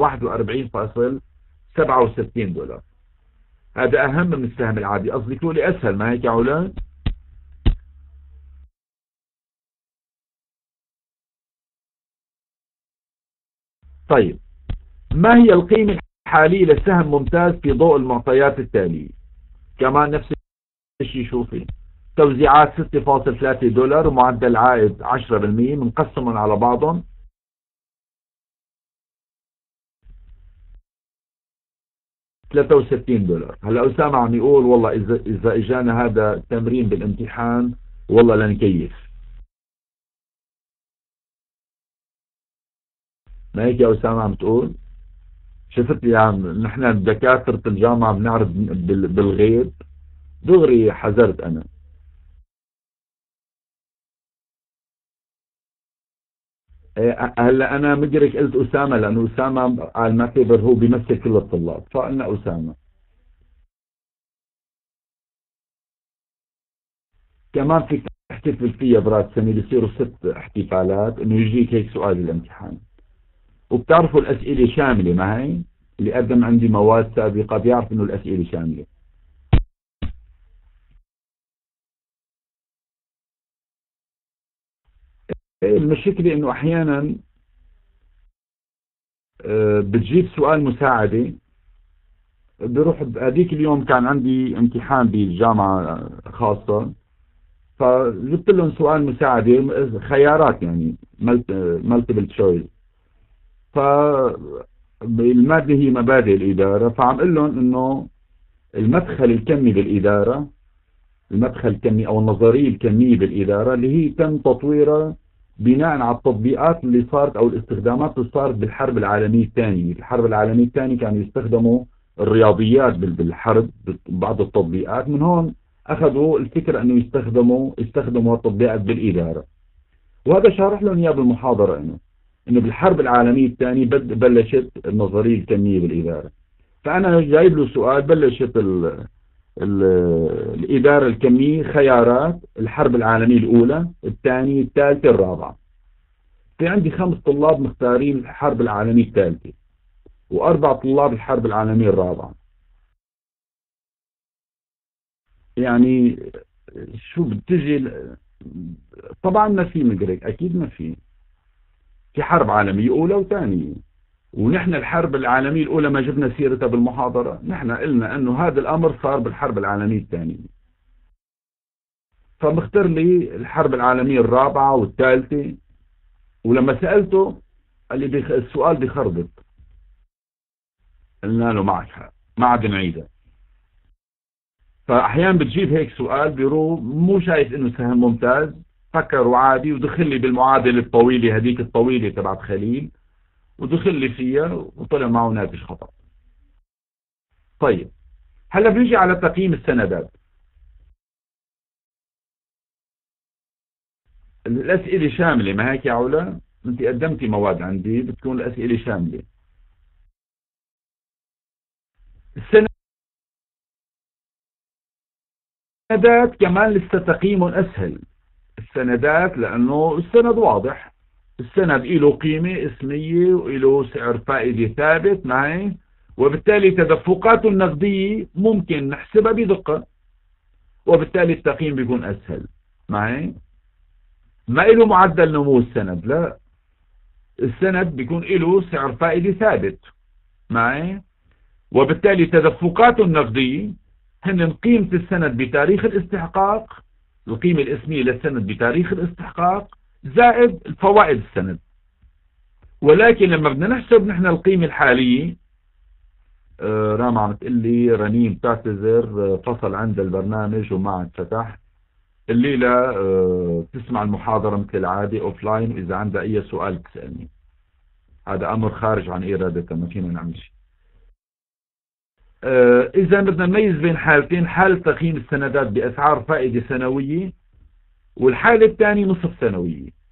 $41.67. هذا أهم من السهم العادي. قصدي تقولي أسهل، ما هيك يا أولاد؟ طيب، ما هي القيمة الحالية للسهم ممتاز في ضوء المعطيات التالية؟ كمان نفس الشيء. شوفي، توزيعات $6.3 ومعدل عائد 10%، بنقسمهم على بعضهم $63. هلا أسامة عم يقول والله إذا إجانا هذا تمرين بالامتحان والله لنكيف. ما هيك يا أسامة عم تقول؟ شفت يا عم، نحن دكاترة الجامعة بنعرف بالغيب. دغري حذرت أنا. هلا أنا مدرك قلت أسامة لأنه أسامة قال ما كبر هو بيمثل كل الطلاب، فقلنا أسامة. كمان فيك تحتفل فيها برات سنة، بيصيروا 6 احتفالات إنه يجيك هيك سؤال الامتحان. وبتعرفوا الأسئلة شاملة، ما هي اللي قدم عندي مواد سابقة بيعرف إنه الأسئلة شاملة. المشكلة إنه أحيانا بتجيب سؤال مساعدة. بروح هذيك اليوم كان عندي امتحان بالجامعة خاصة، فجبت لهم سؤال مساعدة خيارات يعني مالتيبل تشويس. فالمادة هي مبادئ الإدارة، فعم قل لهم إنه المدخل الكمي بالإدارة، المدخل الكمي أو النظرية الكمية بالإدارة اللي هي تم تطويرها بناء على التطبيقات اللي صارت أو الاستخدامات اللي صارت بالحرب العالمية الثانية. الحرب العالمية الثانية كانوا يستخدموا الرياضيات بالحرب، بعض التطبيقات من هون أخذوا الفكرة أنه يستخدموا التطبيقات بالإدارة. وهذا شارح لهم إياه بالمحاضرة، إنه بالحرب العالمية الثانية بلشت النظرية الكمية بالإدارة. فأنا جايب له سؤال بلشت الإدارة الكمية خيارات: الحرب العالمية الأولى، الثانية، الثالثة، الرابعة. في عندي 5 طلاب مختارين الحرب العالمية الثالثة، و4 طلاب الحرب العالمية الرابعة. يعني شو بتجي طبعا ما في مدرك، أكيد ما في حرب عالمية أولى وثانية. ونحن الحرب العالمية الأولى ما جبنا سيرتها بالمحاضرة، نحن قلنا أنه هذا الأمر صار بالحرب العالمية الثانية. فمختار لي الحرب العالمية الرابعة والثالثة. ولما سألته قال لي السؤال بخربط. قلنا له معك حق، ما عاد نعيدها. فأحيانا بتجيب هيك سؤال مو شايف إنه سهم ممتاز، فكر وعادي ودخل لي بالمعادلة الطويلة هذيك الطويلة تبعت خليل، ودخل لي فيها وطلع معه ناتج خطأ. طيب، هلا بنجي على تقييم السندات. الأسئلة شاملة، ما هيك يا علا؟ أنت قدمتي مواد عندي بتكون الأسئلة شاملة. السندات كمان لسه تقييم أسهل. السندات لأنه السند واضح، السند له قيمة اسمية وله سعر فائدة ثابت معي، وبالتالي تدفقاته النقدية ممكن نحسبها بدقة، وبالتالي التقييم بيكون أسهل. معي؟ ما له معدل نمو السند، لا، السند بيكون له سعر فائدة ثابت. معي؟ وبالتالي تدفقاته النقدية هن قيمة السند بتاريخ الاستحقاق، القيمة الاسمية للسند بتاريخ الاستحقاق زائد فوائد السند. ولكن لما بدنا نحسب نحن القيمة الحالية، راما عم تقول لي رنيم تعتذر فصل عند البرنامج وما عاد فتح الليلة، تسمع المحاضرة مثل العادة اوف لاين، واذا عندها اي سؤال تسألني. هذا امر خارج عن ارادتها، ما فينا نعمل شيء. اذا بدنا نميز بين حالتين، حالة تقييم السندات باسعار فائدة سنوية، والحالة الثانية نصف سنوية.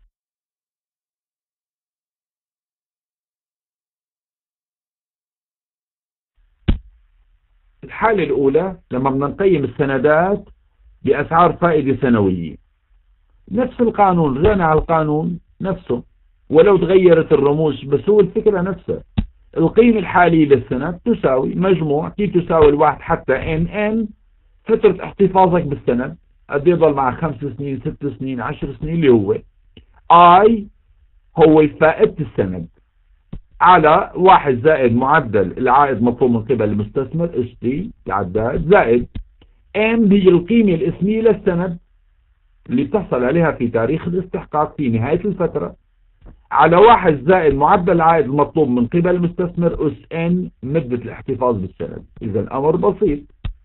الحالة الأولى لما بدنا نقيم السندات بأسعار فائدة سنوية، نفس القانون، رجعنا على القانون نفسه ولو تغيرت الرموز، بس هو الفكرة نفسها. القيمة الحالية للسند تساوي مجموع تي تساوي الواحد حتى ان فترة احتفاظك بالسند، قد يضل مع 5 سنين 6 سنين 10 سنين، اللي هو اي هو فائدة السند على 1 زائد معدل العائد مطلوب من قبل المستثمر اس تي العداد، زائد ام هي القيمة الاسمية للسند اللي بتحصل عليها في تاريخ الاستحقاق في نهاية الفترة، على 1 زائد معدل العائد المطلوب من قبل المستثمر اس ان مدة الاحتفاظ بالسند. اذا الامر بسيط.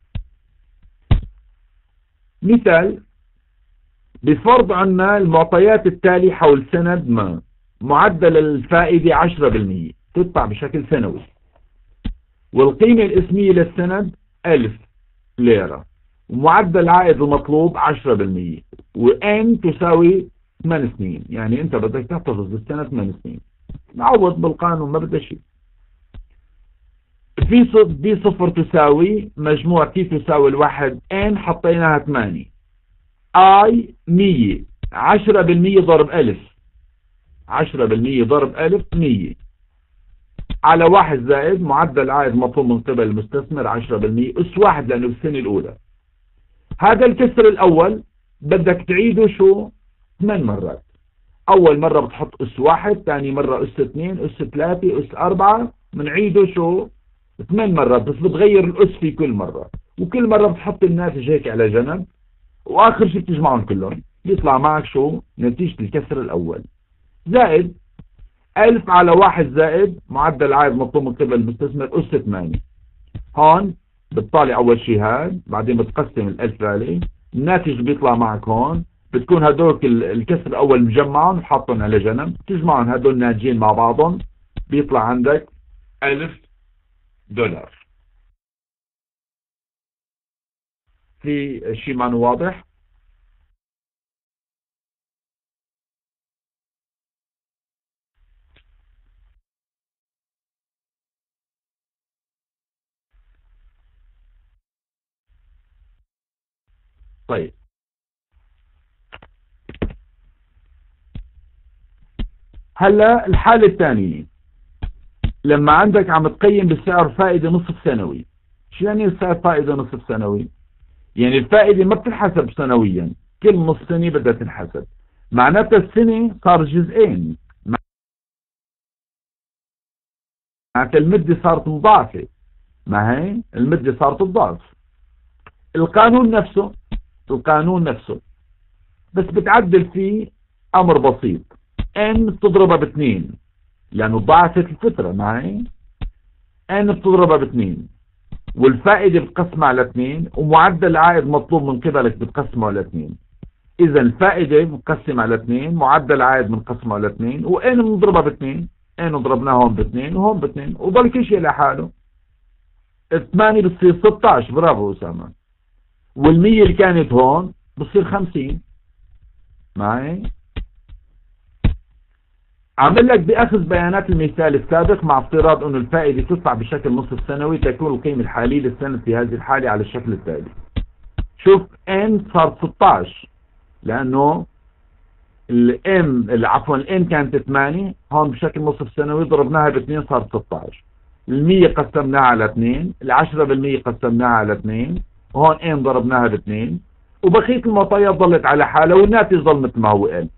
مثال، بفرض عنا المعطيات التالية حول سند ما، معدل الفائدة 10% تدفع بشكل سنوي، والقيمة الاسمية للسند 1000 ليرة، ومعدل العائد المطلوب 10%، وان تساوي 8 سنين، يعني انت بدك تحتفظ بالسنة 8 سنين. نعوض بالقانون ما بدها شيء. بي صفر تساوي مجموع تي تساوي الواحد ان حطيناها 8، اي 100، 10% ضرب 1000، 10% ضرب 1000 100، على 1 زائد معدل عائد مطلوب من قبل المستثمر 10% اس 1 لانه بالسنة الاولى. هذا الكسر الاول بدك تعيده شو 8 مرات. اول مرة بتحط اس 1، ثاني مرة اس 2، اس 3، اس 4، بنعيده شو 8 مرات، بس بتغير الاس في كل مرة، وكل مرة بتحط الناتج هيك على جنب، واخر شيء بتجمعهم كلهم يطلع معك شو نتيجة الكسر الاول، زائد 1000 على 1 زائد معدل العائد مطلوب من قبل المستثمر اس 8. هون بتطالع اول شيء هاد، بعدين بتقسم ال1000 عليه، الناتج بيطلع معك هون، بتكون هدول الكسر الاول مجمعهم وحاطهم على جنب، بتجمعهم هدول ناتجين مع بعضهم، بيطلع عندك $1000. في شيء ما واضح؟ طيب هلا الحالة الثانية، لما عندك عم تقيم بالسعر فائدة نصف سنوي. شو يعني السعر فائدة نصف سنوي؟ يعني الفائدة ما بتنحسب سنويا، كل نص سنة بدها تنحسب، معناتها السنة صار جزئين، معناتها المدة صارت مضاعفة، ما هي المدة صارت تضاعف. القانون نفسه، القانون نفسه بس بتعدل فيه امر بسيط، ان بتضربها ب2 لانه ضاعفت الفترة، معي ان بتضربها ب2، والفائدة بتقسمها على 2، ومعدل العائد مطلوب من قبلك بتقسمه على 2. اذا الفائدة بتقسم على 2، معدل العائد بنقسمه على 2، وان بنضربها ب2، ان ضربناها هون ب2 وهون ب2، وضل كل شيء لحاله. 8 بتصير 16، برافو أسامة، وال100 اللي كانت هون بتصير 50. معي؟ عمل لك بأخذ بيانات المثال السابق مع افتراض أن الفائدة تدفع بشكل نصف سنوي، تكون القيمة الحالية للسنة في هذه الحالة على الشكل التالي. شوف n صار 16 لأنه عفوا n كانت 8، هون بشكل نصف سنوي ضربناها ب2 صار 16. المية قسمناها على 2، ال10% قسمناها على 2، وهون ان ضربناها ب2، وبقية المعطيات ظلت على حالها والناتج ظل مثل ما هو ان.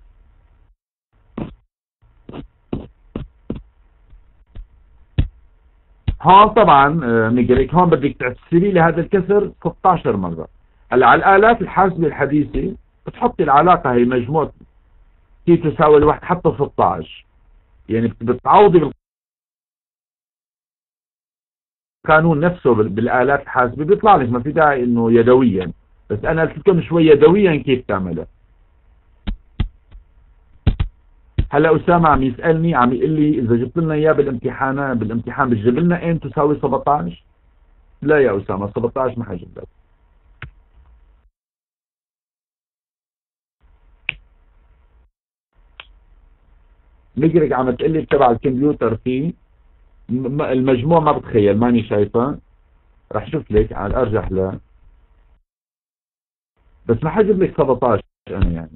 هون طبعا نقريك هون بدك تحسبي لي هذا الكسر 16 مرة. هلا على الآلات الحاسبة الحديثة بتحطي العلاقة هي مجموع تي تساوي الواحد حتى 16، يعني بتعوضي بالقانون نفسه بالآلات الحاسبة بيطلع لك، ما في داعي انه يدويا، بس انا قلت لكم شوي يدويا كيف تعملها. هلا أسامة عم يسألني، عم يقول لي إذا جبت لنا إياه بالامتحان بتجيب لنا إن تساوي 17؟ لا يا أسامة 17 ما حجيب لك. نقرق عم تقول لي تبع الكمبيوتر فيه المجموع ما بتخيل، ماني شايفه، رح شوف لك على الأرجح لا، بس ما حجيب لك 17 أنا يعني.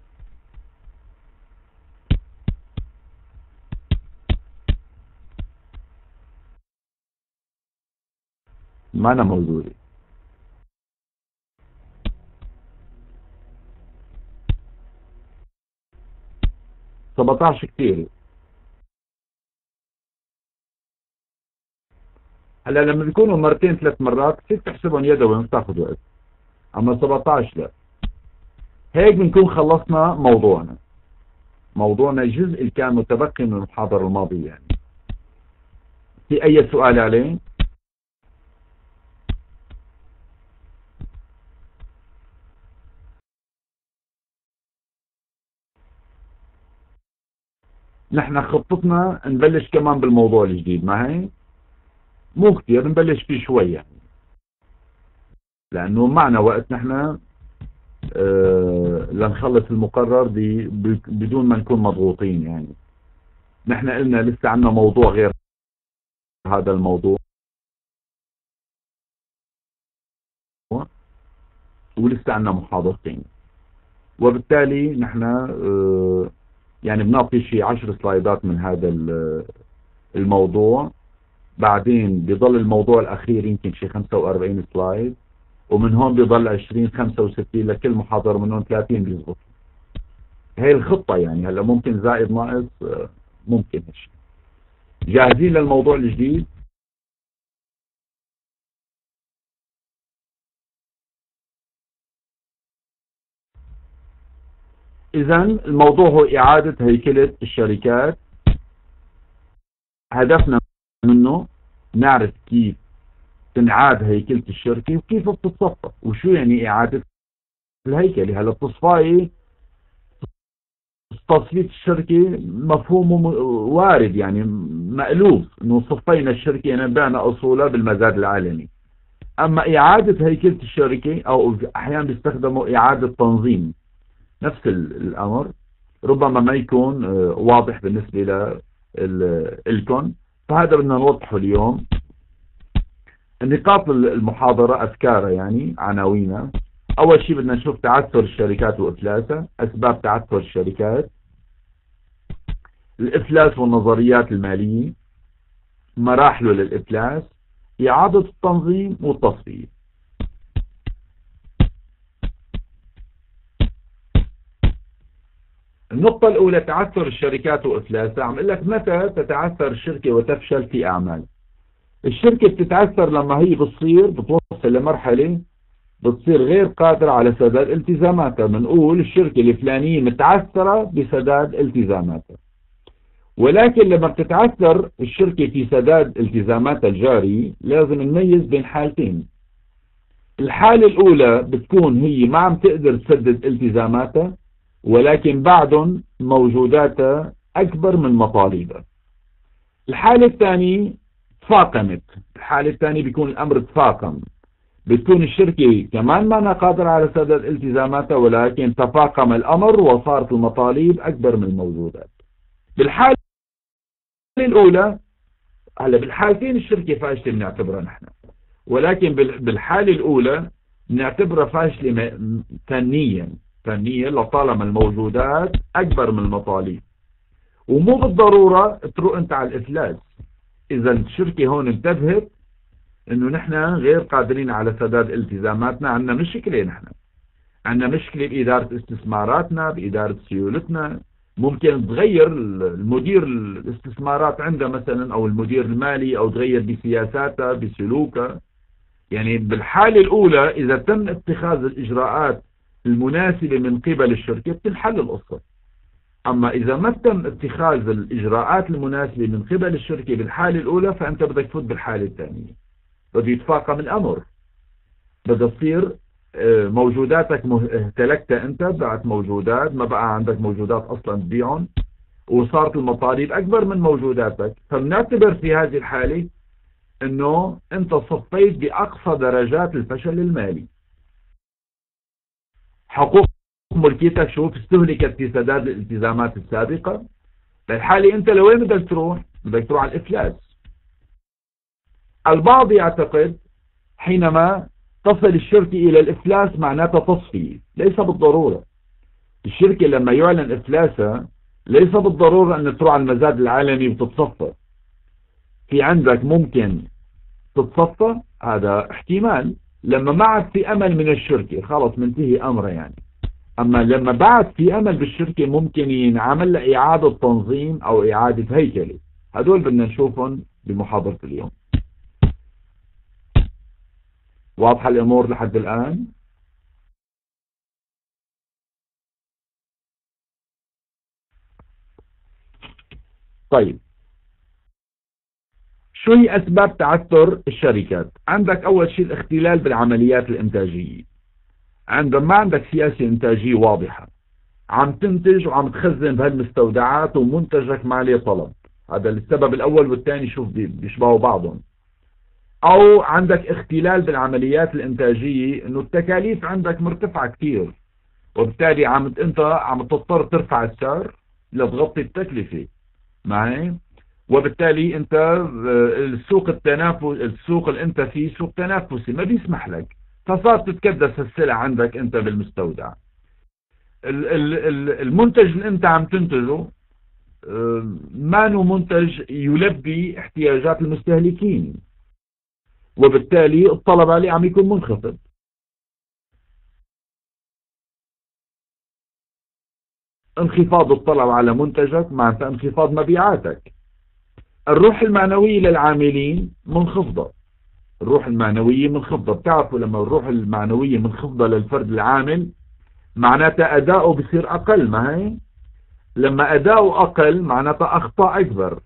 ما أنا موجودة. 17 كثير. هلا لما بيكونوا مرتين 3 مرات فيك تحسبهم يدوي ما بتاخذ وقت، اما 17 لا. هيك بنكون خلصنا موضوعنا الجزء اللي كان متبقي من المحاضرة الماضية يعني. في اي سؤال عليه؟ نحن خطتنا نبلش كمان بالموضوع الجديد، ما هي مو كثير، نبلش فيه شوي يعني، لانه معنا وقت نحن لنخلص المقرر بدون ما نكون مضغوطين يعني. نحن قلنا لسه عنا موضوع غير هذا الموضوع، ولسه عنا محاضرتين، وبالتالي نحن يعني بنعطي شيء 10 سلايدات من هذا الموضوع، بعدين بيضل الموضوع الأخير يمكن شيء 45 سلايد، ومن هون بيضل 20 65 لكل محاضرة منهم 30 بيزبط. هي الخطة يعني. هلا ممكن زائد ناقص ممكن هالشيء. جاهزين للموضوع الجديد؟ إذا الموضوع هو إعادة هيكلة الشركات. هدفنا منه نعرف كيف تنعاد هيكلة الشركة وكيف بتتصفى وشو يعني إعادة الهيكلة. هلا التصفية، تصفية الشركة مفهومه وارد يعني مألوف، انه صفينا الشركة يعني بعنا أصولها بالمزاد العالمي. أما إعادة هيكلة الشركة أو أحيانا بيستخدموا إعادة تنظيم، نفس الأمر، ربما ما يكون واضح بالنسبة لكم، فهذا بدنا نوضحه اليوم. نقاط المحاضرة أذكارها يعني عناوينها. أول شيء بدنا نشوف تعثر الشركات وإفلاسها، أسباب تعثر الشركات، الإفلاس والنظريات المالية، مراحله للإفلاس، إعادة التنظيم والتصفية. النقطة الأولى تعثر الشركات وإفلاسها. عم أقول لك متى تتعثر الشركة وتفشل في أعمال. الشركة بتتعثر لما هي بتوصل لمرحلة بتصير غير قادرة على سداد التزاماتها. بنقول الشركة الفلانية متعثرة بسداد التزاماتها. ولكن لما بتتعثر الشركة في سداد التزاماتها الجاري لازم نميز بين حالتين. الحالة الأولى بتكون هي ما عم تقدر تسدد التزاماتها، ولكن بعدهم موجوداتها أكبر من مطالبها. الحالة الثانية تفاقمت. الحالة الثانية بيكون الأمر تفاقم، بتكون الشركة كمان ما قادرة على سداد التزاماتها، ولكن تفاقم الأمر وصارت المطالب أكبر من الموجودات. بالحالة الأولى، هلا بالحالتين الشركة فاشلة بنعتبرها نحن، ولكن بالحالة الأولى بنعتبرها فاشلة فنيا لطالما الموجودات أكبر من المطالب. ومو بالضرورة تروح أنت على الإفلاس، إذا الشركة هون انتبهت إنه نحن غير قادرين على سداد التزاماتنا، عندنا مشكلة، نحن عندنا مشكلة بإدارة استثماراتنا، بإدارة سيولتنا. ممكن تغير المدير الاستثمارات عنده مثلا، أو المدير المالي، أو تغير بسياساتها بسلوكها. يعني بالحالة الأولى إذا تم اتخاذ الإجراءات المناسبة من قبل الشركة بتنحل القصة. أما إذا ما تم اتخاذ الإجراءات المناسبة من قبل الشركة بالحالة الأولى، فأنت بدك تفوت بالحالة الثانية، بده يتفاقم الأمر، بده تصير موجوداتك اهتلكتها أنت، بعت موجودات، ما بقى عندك موجودات أصلا تبيعهم، وصارت المطالب أكبر من موجوداتك. فبنعتبر في هذه الحالة أنه أنت صفيت بأقصى درجات الفشل المالي. حقوق ملكيتك شوف استهلكت في سداد الالتزامات السابقة. بالحالة أنت لوين بدك تروح؟ بدك تروح على الإفلاس. البعض يعتقد حينما تصل الشركة إلى الإفلاس معناتها تصفية. ليس بالضرورة. الشركة لما يعلن إفلاسها ليس بالضرورة أن تروح على المزاد العالمي وتتصفى. في عندك ممكن تتصفى، هذا احتمال لما ما عاد في أمل من الشركة، خلص منتهي أمره يعني. أما لما بعد في أمل بالشركة ممكن ينعمل لها إعادة تنظيم أو إعادة هيكلة. هدول بدنا نشوفهم بمحاضرة اليوم. واضحة الأمور لحد الآن؟ طيب، شو هي أسباب تعثر الشركات؟ عندك أول شيء الاختلال بالعمليات الإنتاجية. عندما ما عندك سياسة إنتاجية واضحة، عم تنتج وعم تخزن بهالمستودعات ومنتجك ما عليه طلب. هذا السبب الأول، والثاني شوف بيشبهوا بعضهم. أو عندك اختلال بالعمليات الإنتاجية، إنه التكاليف عندك مرتفعة كثير، وبالتالي أنت عم تضطر ترفع السعر لتغطي التكلفة معي. وبالتالي أنت السوق اللي أنت فيه سوق تنافسي ما بيسمح لك، فصارت تتكدس السلع عندك أنت بالمستودع. المنتج اللي أنت عم تنتجه ما هو منتج يلبي احتياجات المستهلكين، وبالتالي الطلب عليه عم يكون منخفض. انخفاض الطلب على منتجك معناتها انخفاض مبيعاتك. الروح المعنوية للعاملين منخفضة. الروح المعنوية منخفضة. بتعرفوا لما الروح المعنوية منخفضة للفرد العامل معناتها أداؤه بصير أقل. ما هي لما أداؤه أقل معناتها أخطاء أكبر،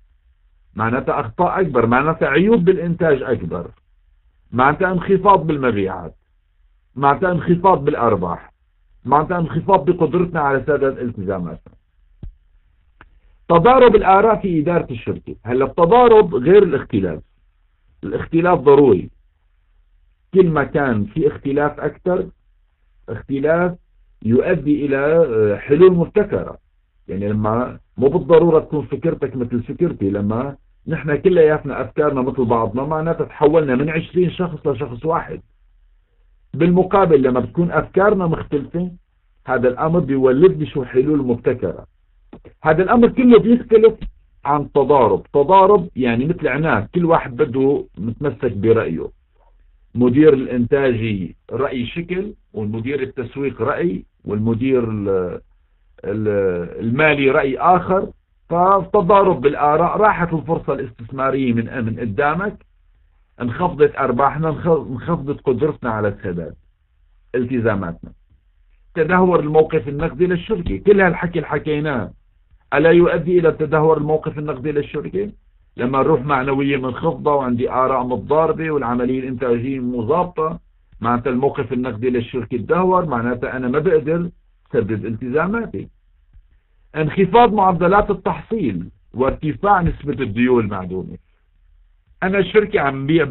معناتها عيوب بالإنتاج أكبر، معناتها انخفاض بالمبيعات، معناتها انخفاض بالأرباح، معناتها انخفاض بقدرتنا على سداد التزاماتنا. تضارب الآراء في إدارة الشركة. هلا التضارب غير الاختلاف. الاختلاف ضروري، كل ما كان في اختلاف أكثر، اختلاف يؤدي إلى حلول مبتكرة. يعني لما مو بالضرورة تكون فكرتك مثل فكرتي، لما نحن كلياتنا أفكارنا مثل بعضنا معناتها تحولنا من 20 شخص لشخص واحد. بالمقابل لما بتكون أفكارنا مختلفة، هذا الأمر بيولد لي شو حلول مبتكرة. هذا الأمر كله بيختلف عن تضارب يعني مثل عناد، كل واحد بده متمسك برأيه. مدير الإنتاجي رأي شكل، والمدير التسويق رأي، والمدير المالي رأي آخر. فتضارب بالآراء، راحت الفرصة الاستثمارية من قدامك، انخفضت أرباحنا، انخفضت قدرتنا على سداد التزاماتنا. تدهور الموقف النقدي للشركة. كل هالحكي اللي حكيناه ألا يؤدي إلى تدهور الموقف النقدي للشركة؟ لما الروح معنوية منخفضة وعندي آراء متضاربة والعملية الإنتاجية مو ظابطة، معناتها الموقف النقدي للشركة تدهور، معناتها أنا ما بقدر سدد التزاماتي. انخفاض معدلات التحصيل وارتفاع نسبة الديون المعدومة. أنا الشركة عم بيع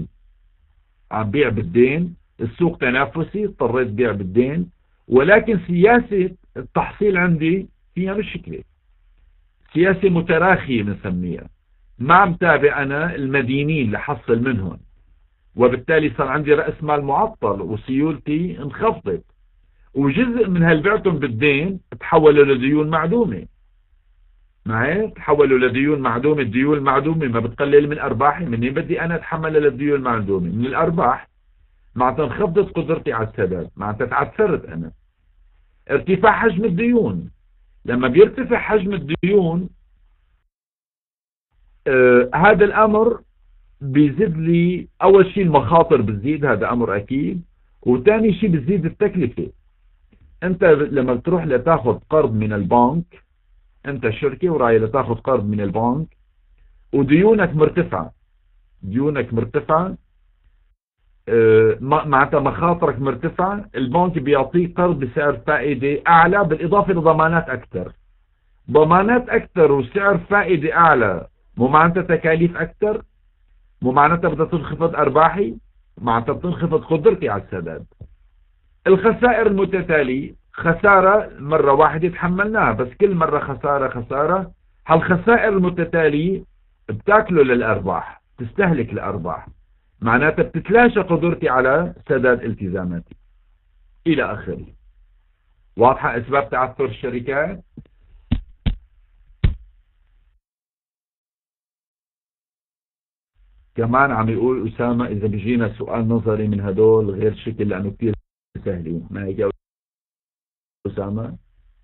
بالدين، السوق تنافسي، اضطريت بيع بالدين، ولكن سياسة التحصيل عندي فيها مشكلة، سياسة متراخية بنسميها. ما عم تابع أنا المدينين لحصل منهم، وبالتالي صار عندي رأس مال معطل وسيولتي انخفضت، وجزء من هالبعتهم بالدين تحولوا لديون معدومة. معي تحولوا لديون معدومة. الديون المعدومة ما بتقلل من أرباحي. منين بدي أنا أتحمل للديون المعدومة؟ من الأرباح. معناتها انخفضت قدرتي على السداد، معناتها تعثرت أنا. ارتفاع حجم الديون، لما بيرتفع حجم الديون هذا الأمر بيزيد لي أول شيء المخاطر بتزيد، هذا أمر أكيد. وثاني شيء بتزيد التكلفة. أنت لما بتروح لتاخذ قرض من البنك، أنت شركة ورايح لتاخذ قرض من البنك وديونك مرتفعة، ديونك مرتفعة، معناتها مخاطرك مرتفعة، البنك بيعطيك قرض بسعر فائدة أعلى بالإضافة لضمانات أكثر. ضمانات أكثر وسعر فائدة أعلى، مو معناتها تكاليف أكثر، مو معناتها بدها تنخفض أرباحي، معناتها بتنخفض قدرتي على السداد. الخسائر المتتالية، خسارة مرة واحدة تحملناها، بس كل مرة خسارة خسارة. هالخسائر المتتالية بتاكله للأرباح، تستهلك الأرباح، معناتها بتتلاشى قدرتي على سداد التزاماتي إلى آخره. واضحة أسباب تعثر الشركات؟ كمان عم يقول أسامة إذا بيجينا سؤال نظري من هدول غير شكل لأنه كثير سهلين، ما هيك يا أسامة؟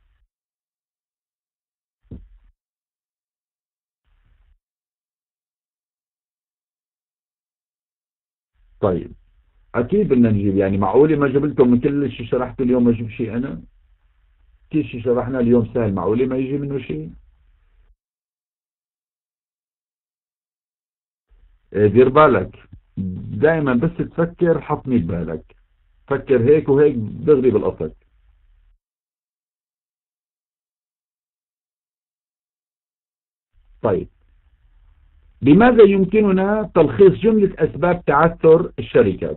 طيب أكيد بدنا نجيب، يعني معقولة ما جبلكم من كل شيء شرحت اليوم ما أجيب شيء أنا؟ كل شيء شرحنا اليوم سهل، معقولة ما يجي منه شيء؟ دير بالك، دائما بس تفكر حط 100 بالك، فكر هيك وهيك دغري بالقصد. طيب بماذا يمكننا تلخيص جملة أسباب تعثر الشركات؟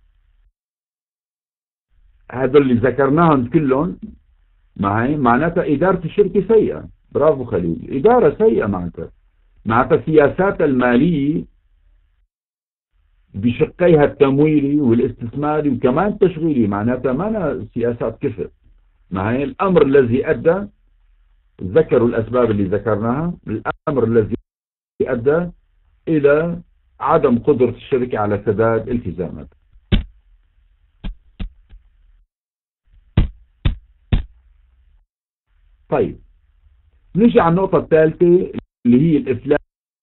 هذول اللي ذكرناهم كلهم معي معناتها إدارة الشركة سيئة. برافو خليل، إدارة سيئة معناتها سياسات المالية بشقيها التمويلي والاستثماري وكمان التشغيلي، معناتها ما سياسات كفر. معي الأمر الذي أدى، ذكروا الأسباب اللي ذكرناها، الأمر الذي أدى إلى عدم قدرة الشركة على سداد التزامات. طيب نجي على النقطة الثالثة اللي هي الإفلاس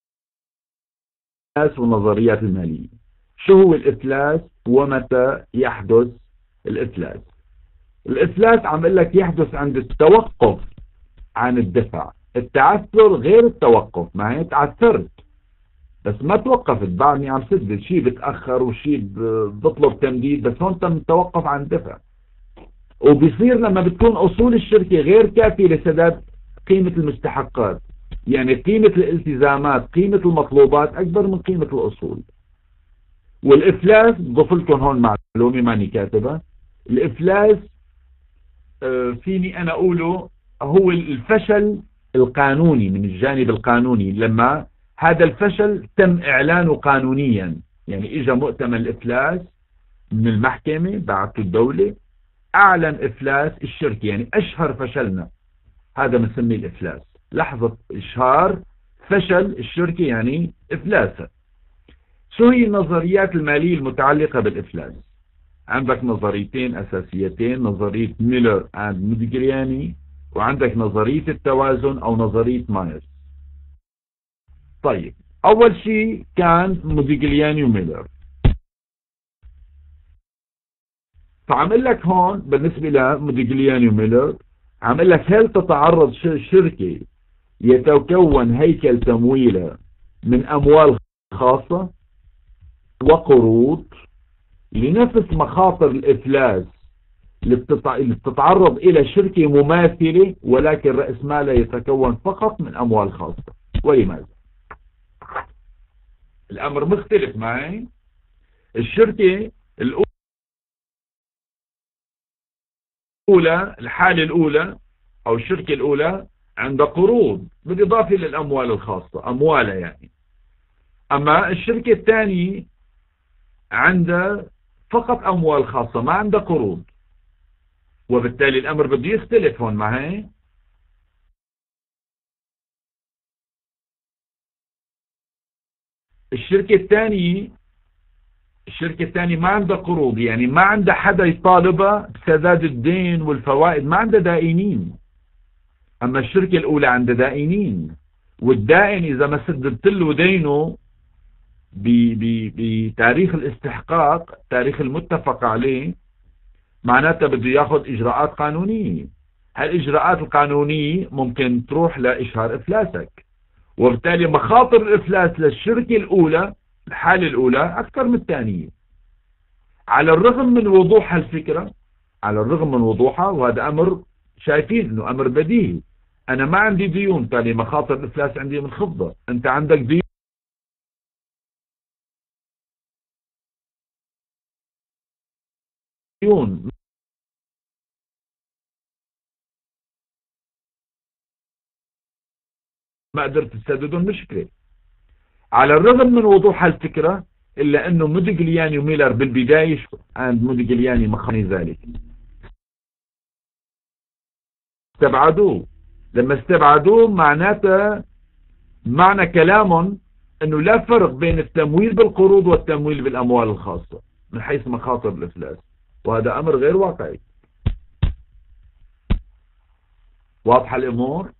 والنظريات المالية. شو هو الإفلاس ومتى يحدث الإفلاس؟ الإفلاس عم اقول لك يحدث عند التوقف عن الدفع. التعثر غير التوقف، ما هي تعثرت بس ما توقفت، بعدني عم سدد، شيء بتأخر وشيء بطلب تمديد، بس هون تم التوقف عن الدفع. وبيصير لما بتكون أصول الشركة غير كافية لسداد قيمة المستحقات، يعني قيمة الالتزامات، قيمة المطلوبات أكبر من قيمة الأصول. والإفلاس بضيف لكم هون معلومة ماني كاتبة. الإفلاس فيني أنا أقوله هو الفشل القانوني من الجانب القانوني، لما هذا الفشل تم إعلانه قانونيا، يعني إجا مؤتمر الإفلاس من المحكمة بعث الدولة أعلن إفلاس الشركة، يعني أشهر فشلنا، هذا بنسميه الإفلاس. لحظة إشهار فشل الشركة يعني إفلاسها. شو هي النظريات المالية المتعلقة بالإفلاس؟ عندك نظريتين أساسيتين، نظرية ميلر اند موديجرياني، وعندك نظرية التوازن أو نظرية مايرز. طيب أول شيء كان موديجرياني وميلر. فعم اقول لك هون بالنسبة لموديجرياني وميلر، عم اقول لك هل تتعرض شركة يتكون هيكل تمويلها من أموال خاصة وقروض لنفس مخاطر الإفلاس اللي بتتعرض إلى شركة مماثلة ولكن رأس مالها يتكون فقط من أموال خاصة؟ ولماذا؟ الأمر مختلف معي. الشركة الأولى، الحالة الأولى أو الشركة الأولى عندها قروض بالإضافة للأموال الخاصة، أموالها يعني. أما الشركة الثانية عندها فقط أموال خاصة ما عندها قروض، وبالتالي الأمر بده يختلف هون معي. الشركة الثانية ما عندها قروض، يعني ما عندها حدا يطالبها بسداد الدين والفوائد، ما عندها دائنين. أما الشركة الأولى عندها دائنين، والدائن إذا ما سددت له دينه بتاريخ الاستحقاق، تاريخ المتفق عليه، معناتها بده ياخذ إجراءات قانونية. هالإجراءات القانونية ممكن تروح لإشهار إفلاسك، وبالتالي مخاطر الإفلاس للشركة الأولى، الحالة الأولى، أكثر من الثانية. على الرغم من وضوح الفكرة، على الرغم من وضوحها، وهذا أمر شايفين أنه أمر بديهي. أنا ما عندي ديون، بالتالي مخاطر الإفلاس عندي منخفضة. أنت عندك ديون ما قدرت تسددهم، مشكلة. على الرغم من وضوح الفكرة، إلا أنه موديغلياني وميلر بالبداية، عند موديغلياني مخاني ذلك، استبعدوه. لما استبعدوه معناته، معنى كلامهم أنه لا فرق بين التمويل بالقروض والتمويل بالأموال الخاصة من حيث مخاطر الإفلاس، وهذا أمر غير واقعي. واضحة الأمور؟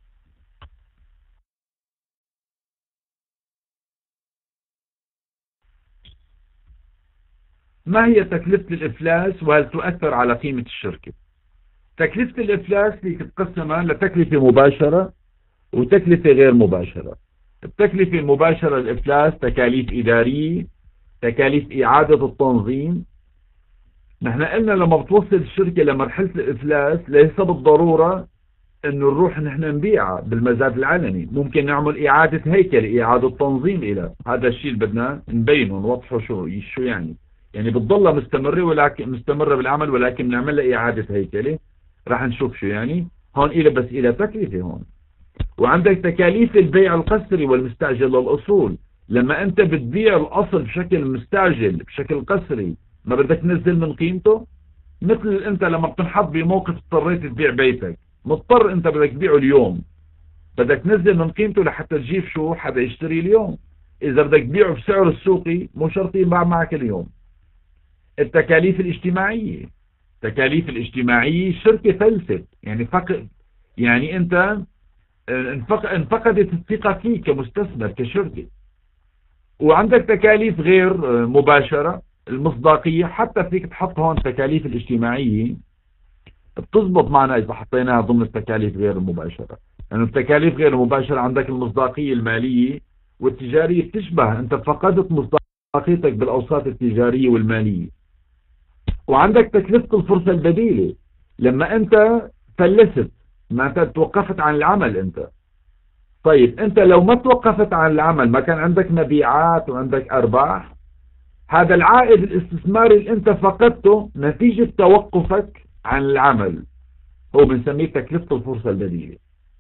ما هي تكلفة الإفلاس وهل تؤثر على قيمة الشركة؟ تكلفة الإفلاس تتقسم لتكلفة مباشرة وتكلفة غير مباشرة. التكلفة المباشرة الإفلاس تكاليف إدارية، تكاليف إعادة التنظيم. نحن قلنا لما بتوصل الشركة لمرحلة الإفلاس ليس بالضرورة انه نروح نحن نبيعها بالمزاد العلني، ممكن نعمل إعادة هيكل، إعادة تنظيم إلى هذا الشيء اللي بدنا نبينه نوضحه. شو يعني بتضلها مستمرة، ولكن مستمرة بالعمل، ولكن نعمل لها إعادة هيكلة. راح نشوف شو يعني هون، بس إلى تكلفة هون. وعندك تكاليف البيع القسري والمستعجل للأصول. لما أنت بتبيع الأصل بشكل مستعجل، بشكل قسري، ما بدك تنزل من قيمته. مثل أنت لما بتنحط بموقف اضطريت تبيع بيتك، مضطر أنت بدك تبيعه اليوم، بدك تنزل من قيمته لحتى تجيب حدا يشتري اليوم. إذا بدك تبيعه بسعر السوقي مو شرط ينباع معك اليوم. التكاليف الاجتماعية، التكاليف الاجتماعية شركة فلست، يعني أنت انفقدت الثقة فيك كمستثمر، كشركة. وعندك تكاليف غير مباشرة، المصداقية. حتى فيك تحط هون التكاليف الاجتماعية، بتزبط معنا إذا حطيناها ضمن التكاليف غير المباشرة، لأنه التكاليف غير المباشرة عندك المصداقية المالية والتجارية بتشبه، أنت فقدت مصداقيتك بالأوساط التجارية والمالية. وعندك تكلفة الفرصة البديلة، لما أنت فلست، ما أنت توقفت عن العمل أنت. طيب أنت لو ما توقفت عن العمل، ما كان عندك مبيعات وعندك أرباح، هذا العائد الاستثماري اللي أنت فقدته نتيجة توقفك عن العمل هو بنسميه تكلفة الفرصة البديلة.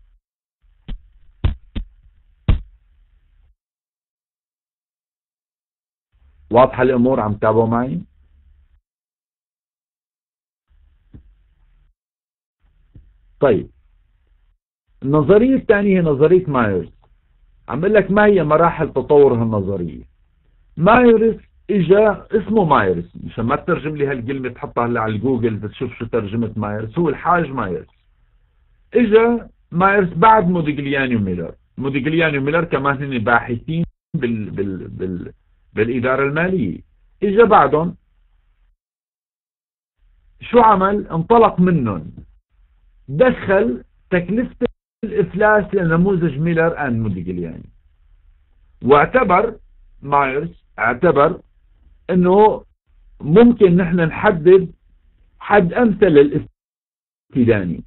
واضحة الأمور؟ عم تتابعوا معي؟ طيب، النظرية الثانية هي نظرية مايرز. عم بقول لك ما هي مراحل تطور هالنظرية. مايرز اجا، اسمه مايرز مشان ما تترجم لي هالكلمة تحطها هلا على الجوجل بتشوف شو ترجمة مايرز، هو الحاج مايرز. اجا مايرز بعد موديغلياني وميلر. موديغلياني وميلر كمان هن باحثين بالإدارة المالية. اجا بعدهم، شو عمل؟ انطلق منهم، دخل تكلفة الإفلاس لنموذج ميلر اند موديغلياني، واعتبر مايرز انه ممكن نحن نحدد حد امثل للاستداني.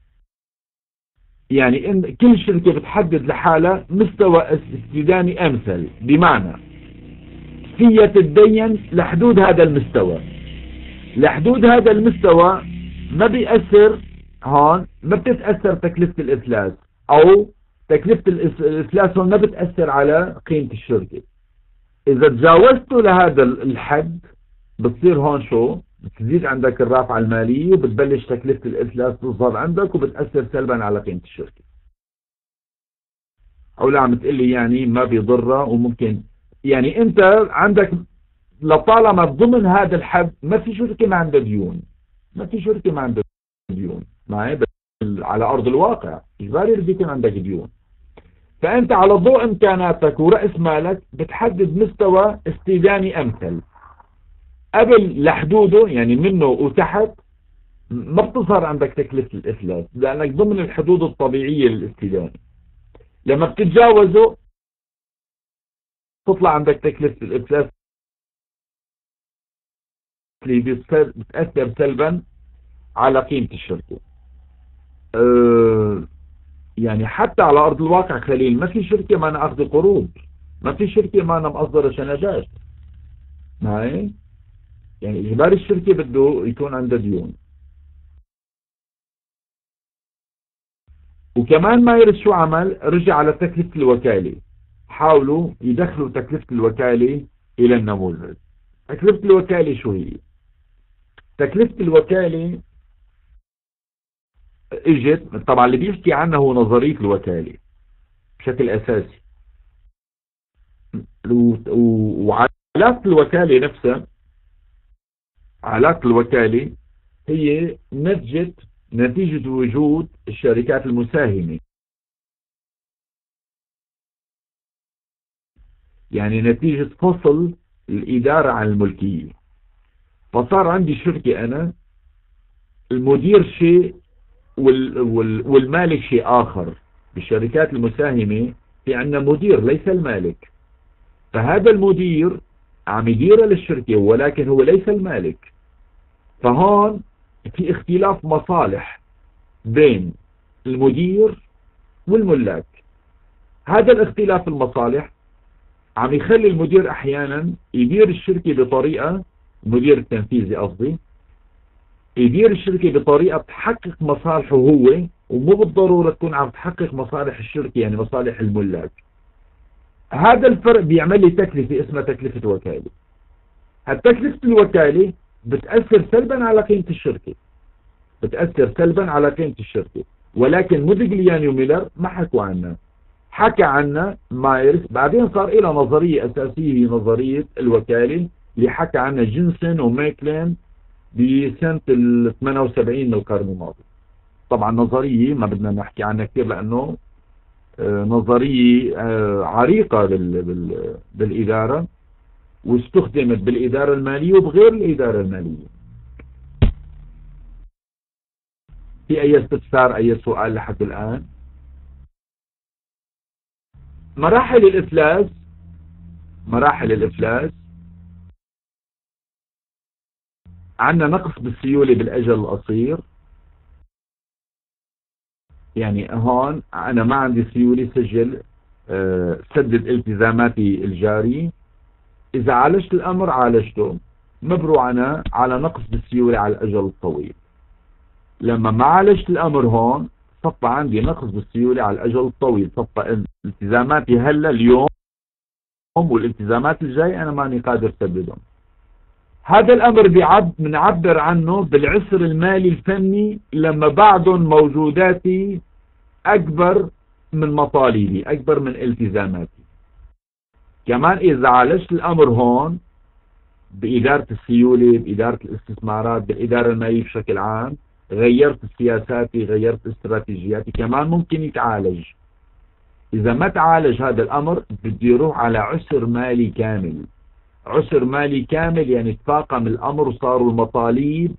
يعني إن كل شركة بتحدد لحالها مستوى استداني امثل، بمعنى فيها تتدين لحدود هذا المستوى. لحدود هذا المستوى ما بيأثر هون، ما بتتأثر تكلفة الإفلاس، أو تكلفة الإفلاس هون ما بتأثر على قيمة الشركة. إذا تجاوزتوا لهذا الحد بتصير هون شو؟ بتزيد عندك الرافعة المالية، وبتبلش تكلفة الإفلاس تظهر عندك وبتأثر سلبا على قيمة الشركة. أو لا عم تقلي يعني ما بيضرها وممكن يعني انت عندك لطالما ضمن هذا الحد ما في شركة ما عندها ديون، ما في شركة ما عندها ديون معي، بس على أرض الواقع إجباري لازم يكون عندك ديون. فأنت على ضوء إمكاناتك ورأس مالك بتحدد مستوى استداني أمثل. قبل لحدوده يعني منه وتحت ما بتصير عندك تكلفة الإفلاس، لأنك ضمن الحدود الطبيعية للاستدانة. لما بتتجاوزه تطلع عندك تكلفة الإفلاس اللي بتأثر سلبا على قيمة الشركة. يعني حتى على أرض الواقع خليل ما في شركة ما أنا أخذ قروض، ما في شركة ما أنا مصدر شنجات معي. يعني إجباري الشركة بده يكون عندها ديون. وكمان مايرس شو عمل؟ رجع على تكلفة الوكالة، حاولوا يدخلوا تكلفة الوكالة إلى النموذج. تكلفة الوكالة شو هي؟ تكلفة الوكالة اجت طبعا اللي بيحكي عنها هو نظرية الوكالة بشكل أساسي، وعلاقة الوكالة نفسها، علاقة الوكالة هي نتيجة وجود الشركات المساهمة، يعني نتيجة فصل الإدارة عن الملكية. فصار عندي شركة أنا المدير شيء والمالك شيء آخر. بالشركات المساهمة في عندنا مدير ليس المالك، فهذا المدير عم يدير للشركة ولكن هو ليس المالك. فهون في اختلاف مصالح بين المدير والملاك. هذا الاختلاف المصالح عم يخلي المدير احيانا يدير الشركة بطريقة، المدير التنفيذي قصدي، يدير الشركة بطريقة تحقق مصالحه هو، ومو بالضرورة تكون عم تحقق مصالح الشركة يعني مصالح الملاك. هذا الفرق بيعمل لي تكلفة اسمها تكلفة وكالة. هالتكلفة الوكالة بتأثر سلبا على قيمة الشركة، بتأثر سلبا على قيمة الشركة. ولكن موديغلياني وميلر ما حكوا عنها، حكى عنها مايرس. بعدين صار إلى نظرية أساسية هي نظرية الوكالة اللي حكى عنها جينسون وميكلين بسنة 78 من القرن الماضي. طبعا نظرية ما بدنا نحكي عنها كثير لأنه نظرية عريقة بالإدارة، واستخدمت بالإدارة المالية وبغير الإدارة المالية. في أي استفسار أي سؤال لحد الآن؟ مراحل الإفلاس، مراحل الإفلاس عندنا نقص بالسيولة بالأجل القصير. يعني هون أنا ما عندي سيولة سجل سدد التزاماتي الجارية. إذا عالجت الأمر عالجته مبرو أنا على نقص بالسيولة على الأجل الطويل. لما ما عالجت الأمر هون صفى عندي نقص بالسيولة على الأجل الطويل، صفى التزاماتي هلا اليوم والالتزامات الجاي أنا ماني قادر سددهم. هذا الأمر بنعبر عنه بالعسر المالي الفني لما بعضهم موجوداتي أكبر من مطالبي، أكبر من التزاماتي. كمان إذا عالجت الأمر هون بإدارة السيولة، بإدارة الاستثمارات، بالإدارة المالية بشكل عام، غيرت سياساتي، غيرت استراتيجياتي، كمان ممكن يتعالج. إذا ما تعالج هذا الأمر بدي يروح على عسر مالي كامل. عسر مالي كامل يعني تفاقم الأمر وصاروا المطالب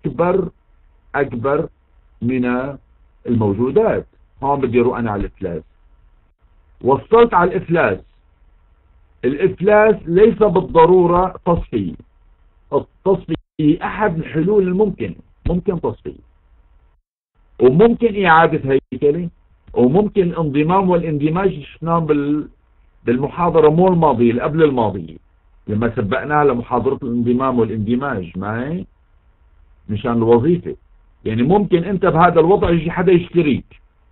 أكبر من الموجودات. هون بدي أروح أنا على الإفلاس. وصلت على الإفلاس. الإفلاس ليس بالضرورة تصفية. التصفية أحد الحلول الممكن، ممكن تصفية وممكن إعادة هيكلة وممكن الانضمام والاندماج. شفناهم بالمحاضرة مو الماضية اللي قبل الماضية لما سبقناها لمحاضرة الانضمام والاندماج معي مشان الوظيفة. يعني ممكن انت بهذا الوضع يجي حدا يشتريك،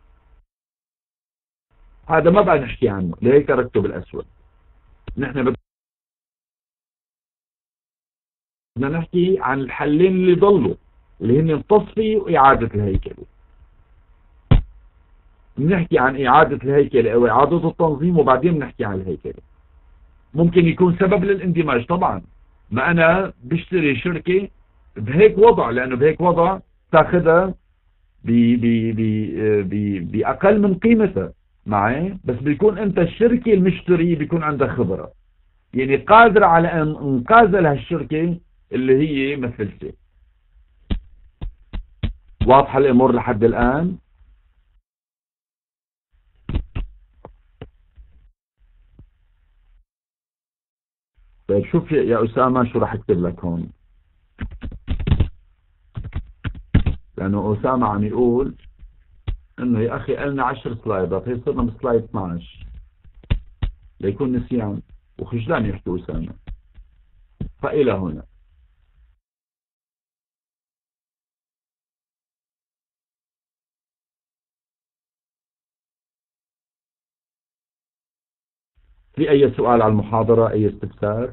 هذا ما بقى نحكي عنه، لهيك تركته بالأسود. نحن بدنا نحكي عن الحلين اللي ضلوا اللي هن التصفية وإعادة الهيكلة. بنحكي عن إعادة الهيكلة أو إعادة التنظيم وبعدين بنحكي عن الهيكلة. ممكن يكون سبب للاندماج طبعا. ما أنا بشتري شركة بهيك وضع، لأنه بهيك وضع تاخذها بأقل من قيمتها معي، بس بيكون أنت الشركة المشتري بيكون عندها خبرة، يعني قادرة على أن انقاذ لها الشركة اللي هي مثلتها. واضحة الأمور لحد الآن؟ طيب شوف يا أسامة شو راح أكتب لك هون، لأنه أسامة عم يقول إنه يا أخي قلنا 10 سلايدات، هي صرنا بسلايد 12 ليكون نسيان وخجلان يحكي أسامة. فإلى هنا في أي سؤال على المحاضرة، أي استفسار؟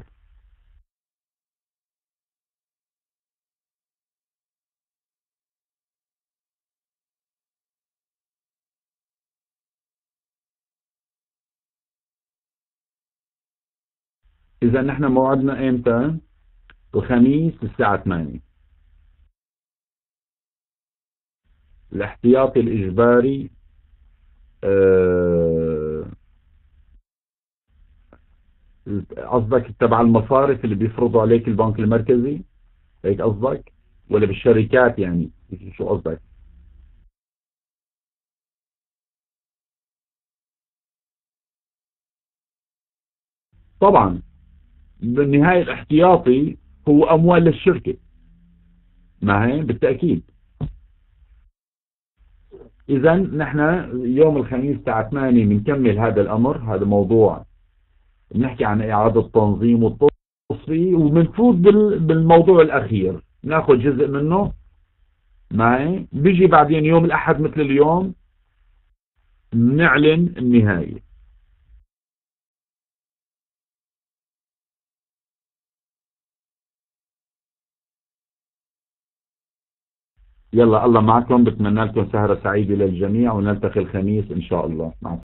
إذا نحن موعدنا إمتى؟ الخميس الساعة 8. الاحتياطي الإجباري قصدك تبع المصارف اللي بيفرضوا عليك البنك المركزي، هيك قصدك؟ ولا بالشركات يعني؟ شو قصدك؟ طبعا بالنهاية الاحتياطي هو أموال للشركة، ما هي بالتأكيد. إذا نحن يوم الخميس الساعة 8 بنكمل هذا الأمر، هذا موضوع بنحكي عن إعادة تنظيم والتصفية، وبنفوت بالموضوع الأخير ناخذ جزء منه معي. بيجي بعدين يوم الأحد مثل اليوم نعلن النهاية. يلا الله معكم، بتمنى لكم سهرة سعيدة للجميع، ونلتقي الخميس إن شاء الله. مع